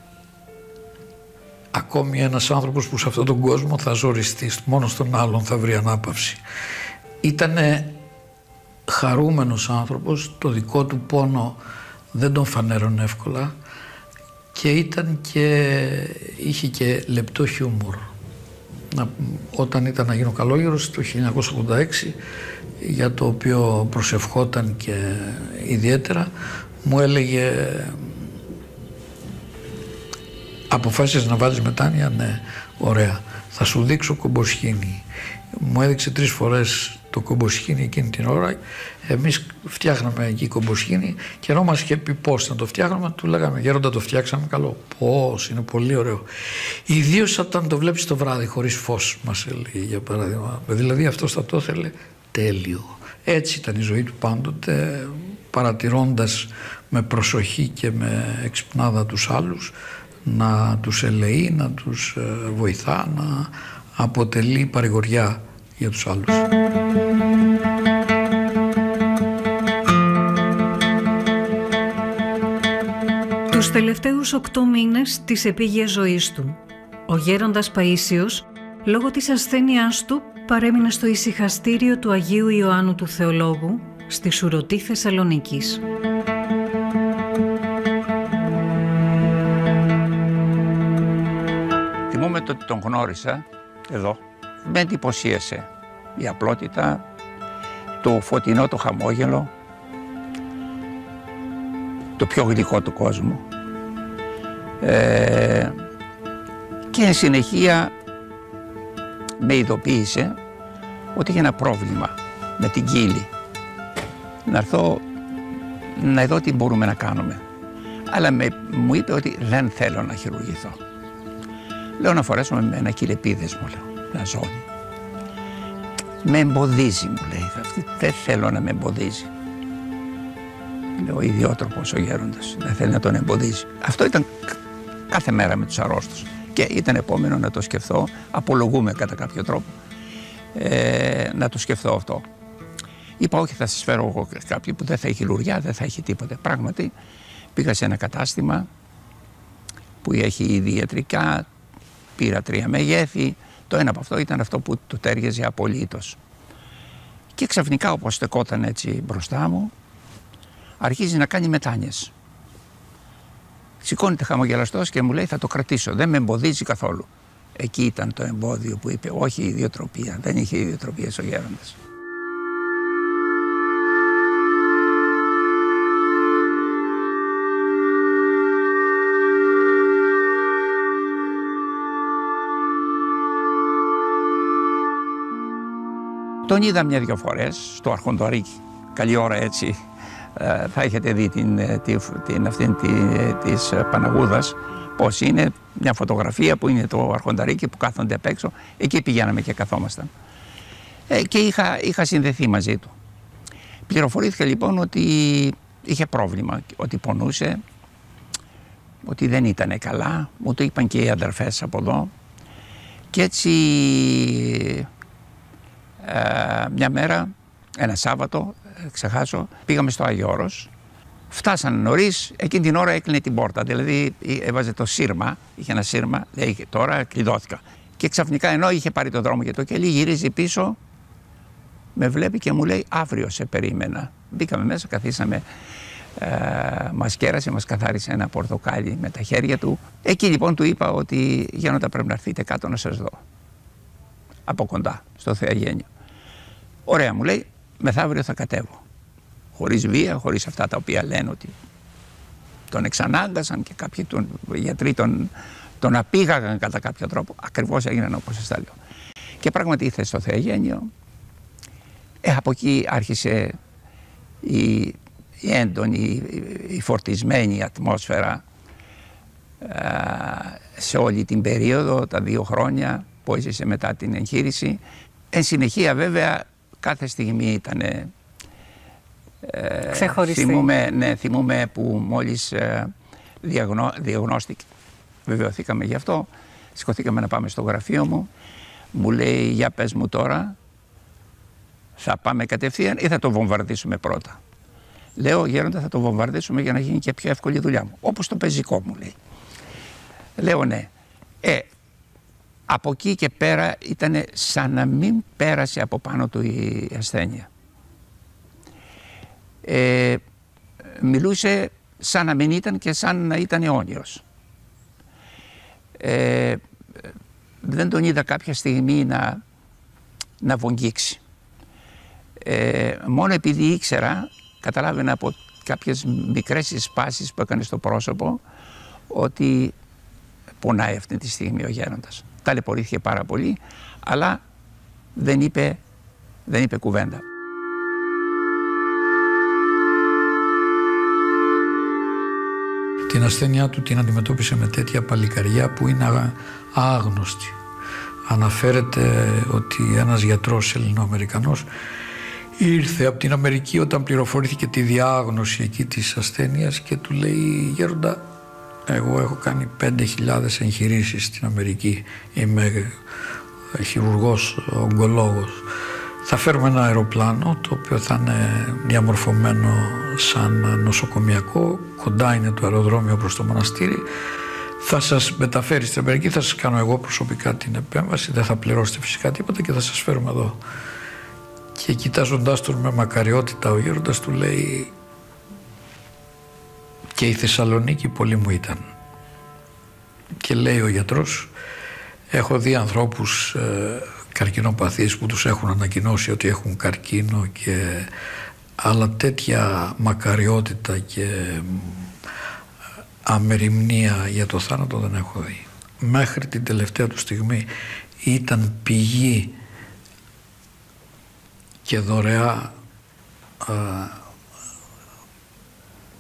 ακόμη ένας άνθρωπος που σε αυτόν τον κόσμο θα ζοριστεί, μόνο στον άλλον θα βρει ανάπαυση. Ήτανε χαρούμενος άνθρωπος, το δικό του πόνο δεν τον φανέρωνε εύκολα και ήταν και, είχε και λεπτό χιούμορ. Όταν ήταν να γίνω καλόγερος το χίλια εννιακόσια ογδόντα έξι, για το οποίο προσευχόταν και ιδιαίτερα, μου έλεγε, αποφάσισες να βάλεις μετάνοια? Ναι, ωραία, θα σου δείξω κομποσχήνη. Μου έδειξε τρεις φορές το κομποσχήνη εκείνη την ώρα. Εμείς φτιάχναμε εκεί κομποσχήνη και ενώ μας είχε πει πώς να το φτιάχνουμε, του λέγαμε, γέροντα, το φτιάξαμε καλό. Πώς, είναι πολύ ωραίο. Ιδίως όταν το βλέπεις το βράδυ χωρίς φως, μας έλεγε, για παράδειγμα. Δηλαδή αυτός θα το ήθελε τέλειο. Έτσι ήταν η ζωή του πάντοτε, παρατηρώντας με προσοχή και με εξυπνάδα τους άλλους, να τους ελεεί, να τους βοηθά, να αποτελεί παρηγοριά για τους άλλους. Τους τελευταίους οκτώ μήνες της επίγειας ζωής του, ο γέροντας Παΐσιος, λόγω της ασθένειάς του, παρέμεινε στο ησυχαστήριο του Αγίου Ιωάννου του Θεολόγου, στη Σουρωτή Θεσσαλονίκης. Θυμούμαι το ότι τον γνώρισα εδώ. Με εντυπωσίασε η απλότητα, το φωτεινό το χαμόγελο, το πιο γλυκό του κόσμου. Ε, και εν συνεχεία με ειδοποίησε ότι είχε ένα πρόβλημα με την κύλη. Να έρθω να δω τι μπορούμε να κάνουμε. Αλλά με, μου είπε ότι δεν θέλω να χειρουργηθώ. Λέω να φορέσουμε με ένα κυλεπίδες, μου λέω, ένα ζώνη. Με εμποδίζει, μου λέει, αυτή δεν θέλω να με εμποδίζει. Λέω, ιδιότροπος ο γέροντας, δεν θέλει να τον εμποδίζει. Αυτό ήταν κάθε μέρα με τους αρρώστους. Και ήταν επόμενο να το σκεφτώ, απολογούμε κατά κάποιο τρόπο, ε, να το σκεφτώ αυτό. Είπα, όχι, θα σας φέρω εγώ κάποιον που δεν θα έχει λουριά, δεν θα έχει τίποτε. Πράγματι, πήγα σε ένα κατάστημα που έχει ήδη ιατρικά, πήρα τρία μεγέθη. Το ένα από αυτό ήταν αυτό που του τέριαζε απολύτως. Και ξαφνικά, όπως στεκόταν έτσι μπροστά μου, αρχίζει να κάνει μετάνοιες. Σηκώνεται χαμογελαστός και μου λέει, θα το κρατήσω, δεν με εμποδίζει καθόλου. Εκεί ήταν το εμπόδιο που είπε, όχι η ιδιοτροπία, δεν είχε ιδιοτροπίες ο γέροντας. Τον είδα μια-δυο φορές στο Αρχοντορίκι. Καλή ώρα έτσι ε, θα έχετε δει την, την, την, αυτήν την, της Παναγούδας πώς είναι, μια φωτογραφία που είναι το Αρχοντορίκι που κάθονται απ' έξω. Εκεί πηγαίναμε και καθόμασταν. Ε, και είχα, είχα συνδεθεί μαζί του. Πληροφορήθηκα λοιπόν ότι είχε πρόβλημα, ότι πονούσε, ότι δεν ήταν καλά. Μου το είπαν και οι αδερφές από εδώ. Και έτσι... Uh, μια μέρα, ένα Σάββατο, ξεχάσω, πήγαμε στο Άγιο Όρος. Φτάσανε νωρίς, εκείνη την ώρα έκλεινε την πόρτα. Δηλαδή έβαζε το σύρμα, είχε ένα σύρμα, λέει τώρα κλειδώθηκα. Και ξαφνικά ενώ είχε πάρει το δρόμο για το κελί, γυρίζει πίσω, με βλέπει και μου λέει αύριο σε περίμενα. Μπήκαμε μέσα, καθίσαμε, uh, μας κέρασε, μας καθάρισε ένα πορτοκάλι με τα χέρια του. Εκεί λοιπόν του είπα ότι Γέροντα πρέπει να έρθετε κάτω να σας δω. Από κοντά, στο Θεαγένιο. Ωραία, μου λέει, μεθαύριο θα κατέβω. Χωρίς βία, χωρίς αυτά τα οποία λένε ότι τον εξανάγκασαν και κάποιοι τον, γιατροί τον, τον απήγαγαν κατά κάποιο τρόπο. Ακριβώς έγιναν όπως σας τα λέω. Και πράγματι ήρθε στο Θεαγένιο. Ε, από εκεί άρχισε η, η έντονη, η, η φορτισμένη ατμόσφαιρα α, σε όλη την περίοδο, τα δύο χρόνια που έζησε μετά την εγχείρηση. Εν συνεχεία βέβαια κάθε στιγμή ήταν ε, ξεχωριστή. Θυμούμε, ναι, θυμούμε που μόλις ε, διαγνώ, διαγνώστηκε, βεβαιωθήκαμε γι' αυτό, σηκωθήκαμε να πάμε στο γραφείο μου, μου λέει για πες μου τώρα, θα πάμε κατευθείαν ή θα το βομβαρδίσουμε πρώτα. Λέω Γέροντα θα το βομβαρδίσουμε για να γίνει και πιο εύκολη η δουλειά μου, όπως το πεζικό μου λέει. Λέω ναι. Ε, Από εκεί και πέρα ήταν σαν να μην πέρασε από πάνω του η ασθένεια. Ε, μιλούσε σαν να μην ήταν και σαν να ήταν αιώνιος. Ε, δεν τον είδα κάποια στιγμή να, να βογγίξει. Ε, μόνο επειδή ήξερα, καταλάβαινα από κάποιες μικρές σπάσεις που έκανε στο πρόσωπο, ότι πονάει αυτή τη στιγμή ο Γέροντας. Ταλαιπωρήθηκε πάρα πολύ, αλλά δεν είπε, δεν είπε κουβέντα. Την ασθένειά του την αντιμετώπισε με τέτοια παλικαριά που είναι άγνωστη. Αναφέρεται ότι ένας γιατρός Ελληνοαμερικανός ήρθε από την Αμερική όταν πληροφορήθηκε τη διάγνωση εκεί της ασθένειας και του λέει Γέροντα, εγώ έχω κάνει πέντε χιλιάδες εγχειρήσεις στην Αμερική, είμαι χειρουργός, ογκολόγος. Θα φέρουμε ένα αεροπλάνο το οποίο θα είναι διαμορφωμένο σαν νοσοκομιακό, κοντά είναι το αεροδρόμιο προς το μοναστήρι. Θα σας μεταφέρει στην Αμερική, θα σας κάνω εγώ προσωπικά την επέμβαση, δεν θα πληρώσετε φυσικά τίποτα και θα σας φέρουμε εδώ. Και κοιτάζοντάς τον με μακαριότητα ο Γέροντας του λέει και η Θεσσαλονίκη πολύ μου ήταν. Και λέει ο γιατρός, έχω δει ανθρώπους ε, καρκινοπαθείς που τους έχουν ανακοινώσει ότι έχουν καρκίνο και αλλά τέτοια μακαριότητα και αμεριμνία για το θάνατο δεν έχω δει. Μέχρι την τελευταία του στιγμή ήταν πηγή και δωρεά α,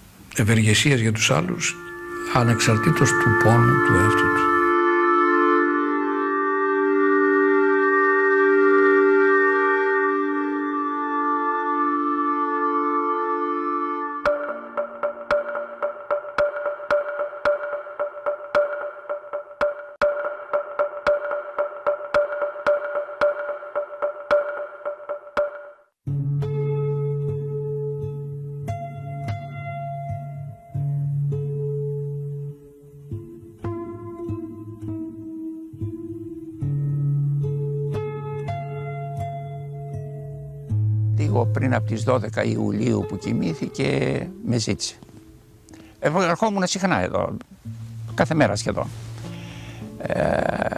ευεργεσίας για τους άλλους ανεξαρτήτως του πόνου του εαυτού του. λίγο πριν από τις δώδεκα Ιουλίου που κοιμήθηκε, με ζήτησε. Εγώ ερχόμουν συχνά εδώ, κάθε μέρα σχεδόν. Ε,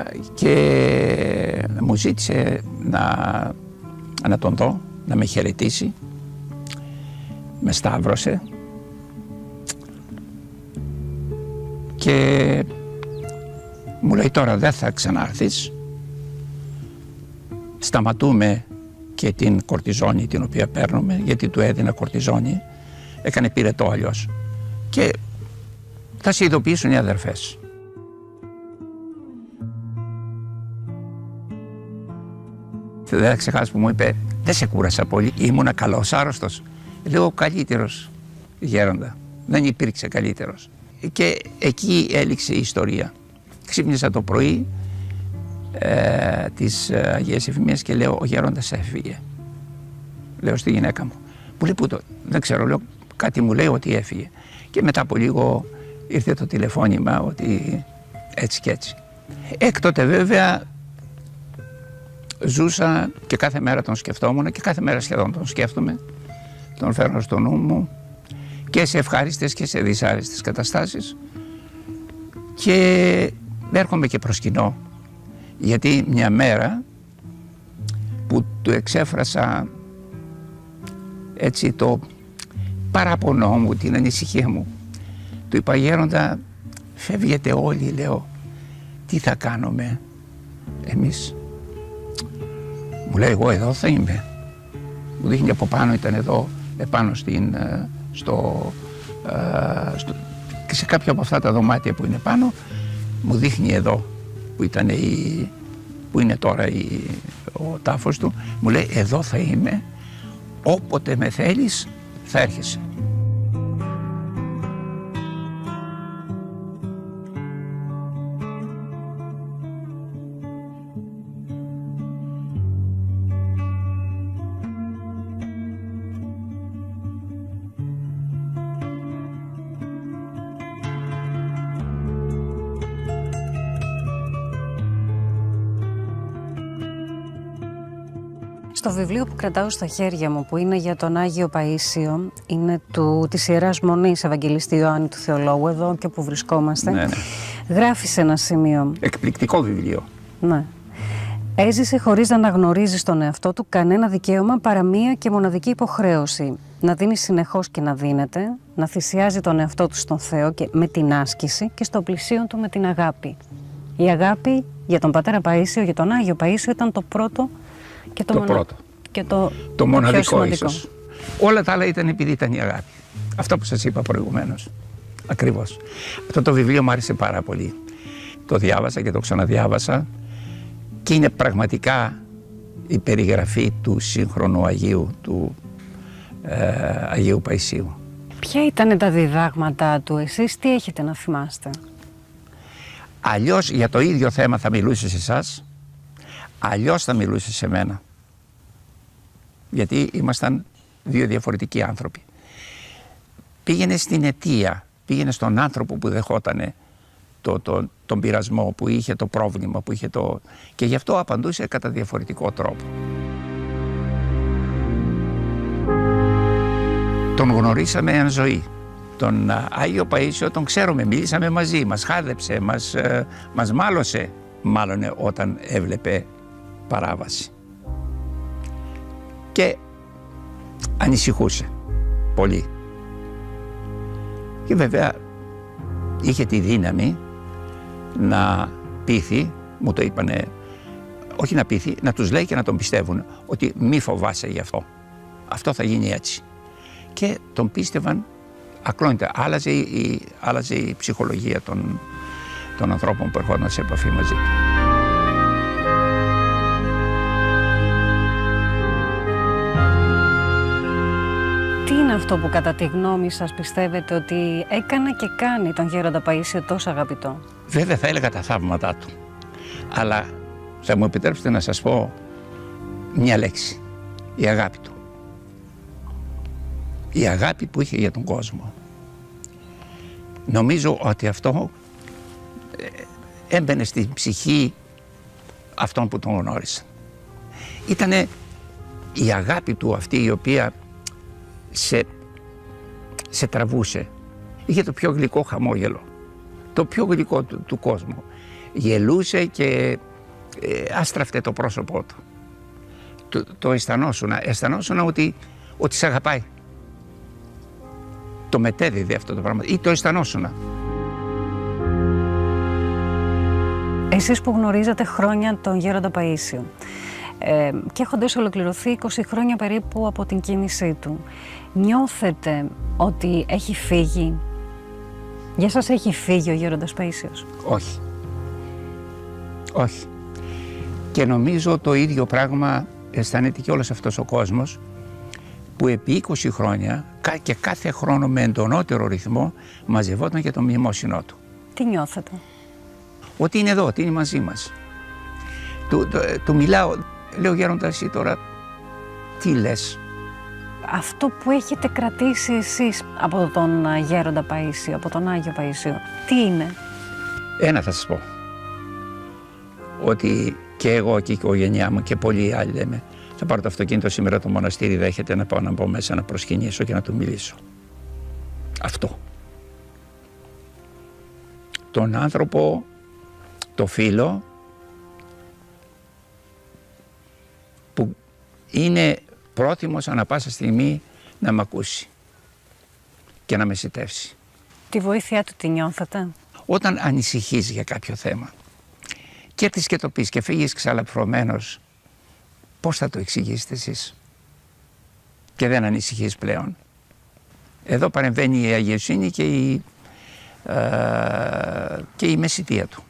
και μου ζήτησε να, να τον δω, να με χαιρετήσει. Με σταύρωσε και μου λέει τώρα δεν θα ξανάρθεις, σταματούμε και την κορτιζόνη την οποία παίρνουμε, γιατί του έδινα κορτιζόνη, έκανε πυρετό αλλιώς, και θα σε ειδοποιήσουν οι αδερφές. Δεν θα ξεχάσω που μου είπε, δεν σε κούρασα πολύ, ήμουνα καλός άρρωστος. Λέω καλύτερος γέροντα, δεν υπήρξε καλύτερος. Και εκεί έληξε η ιστορία. Ξύπνησα το πρωί ε, της Αγίας Εφημίας και λέω, ο γέροντας έφυγε. Λέω στη γυναίκα μου. Μου λέει, πού το, δεν ξέρω, λέω, κάτι μου λέει ότι έφυγε. Και μετά από λίγο ήρθε το τηλεφώνημα ότι έτσι και έτσι. Έκτοτε βέβαια ζούσα και κάθε μέρα τον σκεφτόμουν και κάθε μέρα σχεδόν τον σκέφτομαι. Τον φέρνω στο νου μου και σε ευχάριστες και σε δυσάρεστες καταστάσεις και έρχομαι και προσκυνώ, γιατί μια μέρα που του εξέφρασα έτσι το παραπονό μου, την ανησυχία μου, του είπα, γέροντα, φεύγετε όλοι, λέω, τι θα κάνουμε εμείς? Μου λέει, εγώ εδώ θα είμαι. Μου δείχνει από πάνω, ήταν εδώ επάνω στην, στο, στο, και σε κάποια από αυτά τα δωμάτια που είναι πάνω, μου δείχνει εδώ που, ήταν η, που είναι τώρα η, ο τάφος του, μου λέει, εδώ θα είμαι, όποτε με θέλεις θα έρχεσαι. Το βιβλίο που κρατάω στα χέρια μου, που είναι για τον Άγιο Παΐσιο, είναι του, της Ιεράς Μονής Ευαγγελιστή Ιωάννη του Θεολόγου, εδώ και όπου βρισκόμαστε. Ναι, ναι. Γράφει σε ένα σημείο. Εκπληκτικό βιβλίο. Ναι. Έζησε χωρίς να αναγνωρίζει στον εαυτό του κανένα δικαίωμα παρά μία και μοναδική υποχρέωση. Να δίνει συνεχώς και να δίνεται, να θυσιάζει τον εαυτό του στον Θεό και με την άσκηση και στο πλησίον του με την αγάπη. Η αγάπη για τον Πατέρα Παΐσιο, για τον Άγιο Παΐσιο, ήταν το πρώτο και το, το μονα... πρώτο. Και το, το μοναδικό ίσως. Όλα τα άλλα ήταν επειδή ήταν η αγάπη. Αυτό που σας είπα προηγουμένως. Ακριβώς. Αυτό το βιβλίο μου άρεσε πάρα πολύ. Το διάβασα και το ξαναδιάβασα και είναι πραγματικά η περιγραφή του σύγχρονου Αγίου, του ε, Αγίου Παϊσίου. Ποια ήταν τα διδάγματα του, εσείς τι έχετε να θυμάστε? Αλλιώς για το ίδιο θέμα θα μιλούσε σε εσάς, αλλιώς θα μιλούσε σε μένα. Γιατί ήμασταν δύο διαφορετικοί άνθρωποι. Πήγαινε στην αιτία, πήγαινε στον άνθρωπο που δεχότανε το, το, τον πειρασμό, που είχε το πρόβλημα, που είχε το... και γι' αυτό απαντούσε κατά διαφορετικό τρόπο. Τον γνωρίσαμε εν ζωή. Τον Άγιο Παΐσιο τον ξέρουμε, μίλησαμε μαζί, μας χάδεψε, μας, ε, μας μάλωσε, μάλλον όταν έβλεπε παράβαση. Και ανησυχούσε πολύ. Και βέβαια είχε τη δύναμη να πείθει, μου το είπανε, όχι να πείθει, να τους λέει και να τον πιστεύουν ότι μη φοβάσαι γι' αυτό. Αυτό θα γίνει έτσι. Και τον πίστευαν ακλόνητα. Άλλαζε η, άλλαζε η ψυχολογία των, των ανθρώπων που ερχόταν σε επαφή μαζί του. Τι είναι αυτό που κατά τη γνώμη σας πιστεύετε ότι έκανε και κάνει τον Γέροντα Παΐσιο τόσο αγαπητό? Βέβαια θα έλεγα τα θαύματά του. Αλλά θα μου επιτρέψετε να σας πω μια λέξη. Η αγάπη του. Η αγάπη που είχε για τον κόσμο. Νομίζω ότι αυτό έμπαινε στην ψυχή αυτών που τον γνώρισαν. Ήτανε η αγάπη του αυτή η οποία σε, σε τραβούσε. Είχε το πιο γλυκό χαμόγελο, το πιο γλυκό του, του κόσμου. Γελούσε και ε, άστραφτε το πρόσωπό του. Το, το αισθανόσουνα, αισθανόσουνα ότι, ότι σε αγαπάει. Το μετέδιδε αυτό το πράγμα ή το αισθανόσουνα. Εσείς που γνωρίζατε χρόνια τον Γέροντα Παΐσιο ε, και έχοντας ολοκληρωθεί είκοσι χρόνια περίπου από την κίνησή του, νιώθετε ότι έχει φύγει? Για σας έχει φύγει ο Γέροντας Παΐσιος? Όχι. Όχι. Και νομίζω το ίδιο πράγμα αισθάνεται και όλος αυτός ο κόσμος που επί είκοσι χρόνια και κάθε χρόνο με εντονότερο ρυθμό μαζευόταν για το μνημόσυνό του. Τι νιώθετε? Ότι είναι εδώ, ότι είναι μαζί μας. Του, του, του μιλάω, λέω Γέροντα, εσύ τώρα τι λες? Αυτό που έχετε κρατήσει εσείς από τον Γέροντα Παΐσιο, από τον Άγιο Παΐσιο, τι είναι? Ένα θα σας πω. Ότι και εγώ και η οικογένειά μου και πολλοί άλλοι λέμε, θα πάρω το αυτοκίνητο σήμερα το μοναστήρι, δέχεται να πάω να μπω μέσα να προσκυνήσω και να του μιλήσω. Αυτό. Τον άνθρωπο, το φίλο που είναι πρόθυμος ανά πάσα στιγμή να μ' ακούσει και να με σιτεύσει. Τη βοήθειά του τη νιώθετε? Όταν ανησυχείς για κάποιο θέμα και έρθεις και το πεις και φύγεις ξαλαφρωμένος, πώς θα το εξηγήσετε εσείς και δεν ανησυχείς πλέον? Εδώ παρεμβαίνει η αγιοσύνη και η, ε, και η μεσιτεία του.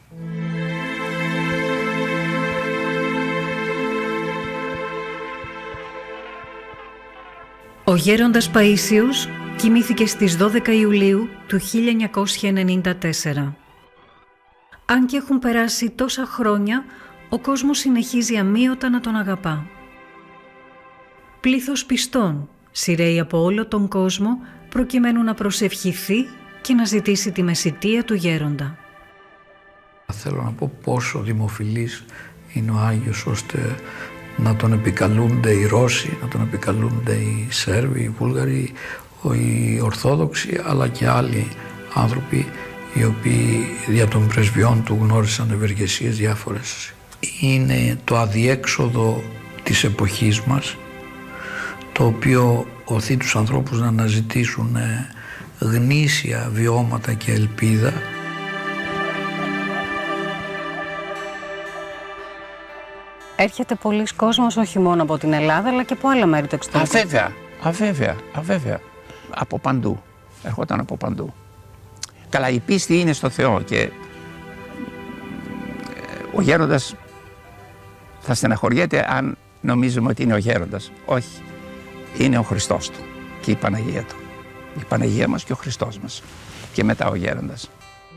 Ο Γέροντας Παΐσιος κοιμήθηκε στις δώδεκα Ιουλίου του χίλια εννιακόσια ενενήντα τέσσερα. Αν και έχουν περάσει τόσα χρόνια, ο κόσμος συνεχίζει αμείωτα να τον αγαπά. Πλήθος πιστών σειραίει από όλο τον κόσμο προκειμένου να προσευχηθεί και να ζητήσει τη μεσιτεία του Γέροντα. Θέλω να πω πόσο δημοφιλής είναι ο Άγιος, ώστε να τον επικαλούνται οι Ρώσοι, να τον επικαλούνται οι Σέρβοι, οι Βούλγαροι, οι Ορθόδοξοι, αλλά και άλλοι άνθρωποι οι οποίοι δια των πρεσβειών του γνώρισαν ευεργεσίες διάφορες. Είναι το αδιέξοδο της εποχής μας, το οποίο οθεί τους ανθρώπους να αναζητήσουν γνήσια βιώματα και ελπίδα. Έρχεται πολλοί κόσμος όχι μόνο από την Ελλάδα αλλά και από άλλα μέρη του εξωτερικού. Αβέβαια, αβέβαια, αβέβαια. Από παντού. Ερχόταν από παντού. Καλά, η πίστη είναι στο Θεό και ο Γέροντας θα στεναχωριέται αν νομίζουμε ότι είναι ο Γέροντας. Όχι. Είναι ο Χριστός του και η Παναγία του. Η Παναγία μας και ο Χριστός μας. Και μετά ο Γέροντας.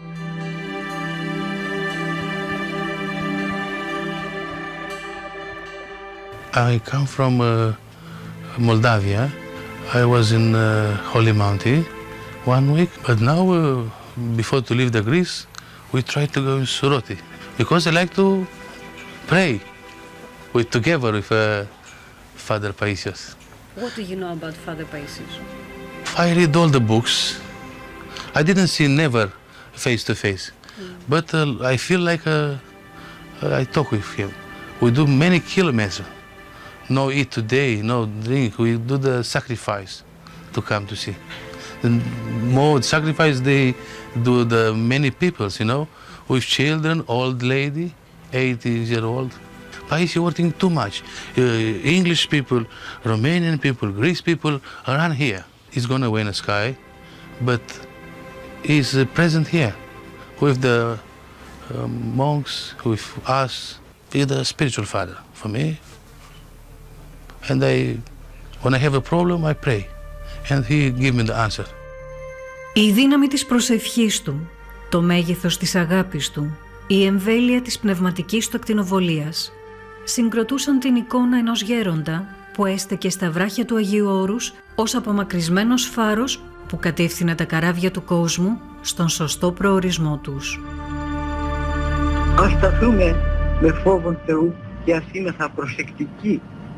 I come from uh, Moldavia. I was in uh, Holy Mountain one week, but now uh, before to leave the Greece, we try to go in Suroti because I like to pray with together with uh, Father Paisios. What do you know about Father Paisios? I read all the books. I didn't see never face to face, mm. but uh, I feel like uh, I talk with him. We do many kilometers. No eat today, no drink. We do the sacrifice to come to see. The more sacrifice they do the many peoples, you know, with children, old lady, eighty year old. Paisi working too much. Uh, English people, Romanian people, Greece people around here. He's gonna win a sky, but he's uh, present here with the uh, monks, with us. He's the spiritual father for me. And I, when I have a problem, I pray, and he give me the answer. Η δύναμη της προσευχής του, το μέγεθος της αγάπης του, η εμβέλεια της πνευματικής του ακτινοβολίας συγκροτούσαν την εικόνα ενός γέροντα που έστεκε στα βράχια του Αγίου Όρους ως απομακρυσμένος φάρος που κατεύθυνε τα καράβια του κόσμου στον σωστό προορισμό τους. Ας σταθούμε με φόβον Θεού και ας είμεθα προσεκτικοί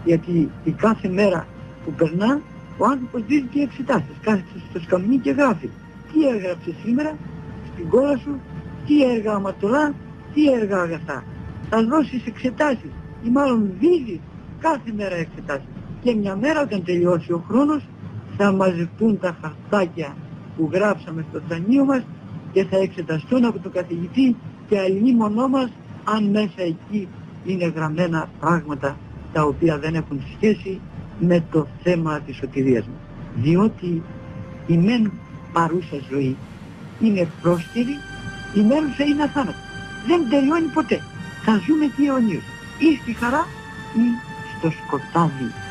Γιατί η κάθε μέρα που περνά ο άνθρωπος δίνει και εξετάσεις, κάθεται στο σκαμνί και γράφει τι έγραψε σήμερα στην κόλλα σου, τι έργα αματολά, τι έργα αγαθά. Θα δώσεις εξετάσεις ή μάλλον δίδεις κάθε μέρα εξετάσεις. Και μια μέρα όταν τελειώσει ο χρόνος θα μαζευτούν τα χαρτάκια που γράψαμε στο δανείο μας και θα εξεταστούν από τον καθηγητή και αλλήμονό μας αν μέσα εκεί είναι γραμμένα πράγματα τα οποία δεν έχουν σχέση με το θέμα της σωτηρίας μας. Διότι η μεν παρούσα ζωή είναι πρόσκαιρη, η μένουσα είναι αθάνατη. Δεν τελειώνει ποτέ. Θα ζούμε και αιωνίως. Ή στη χαρά ή στο σκοτάδι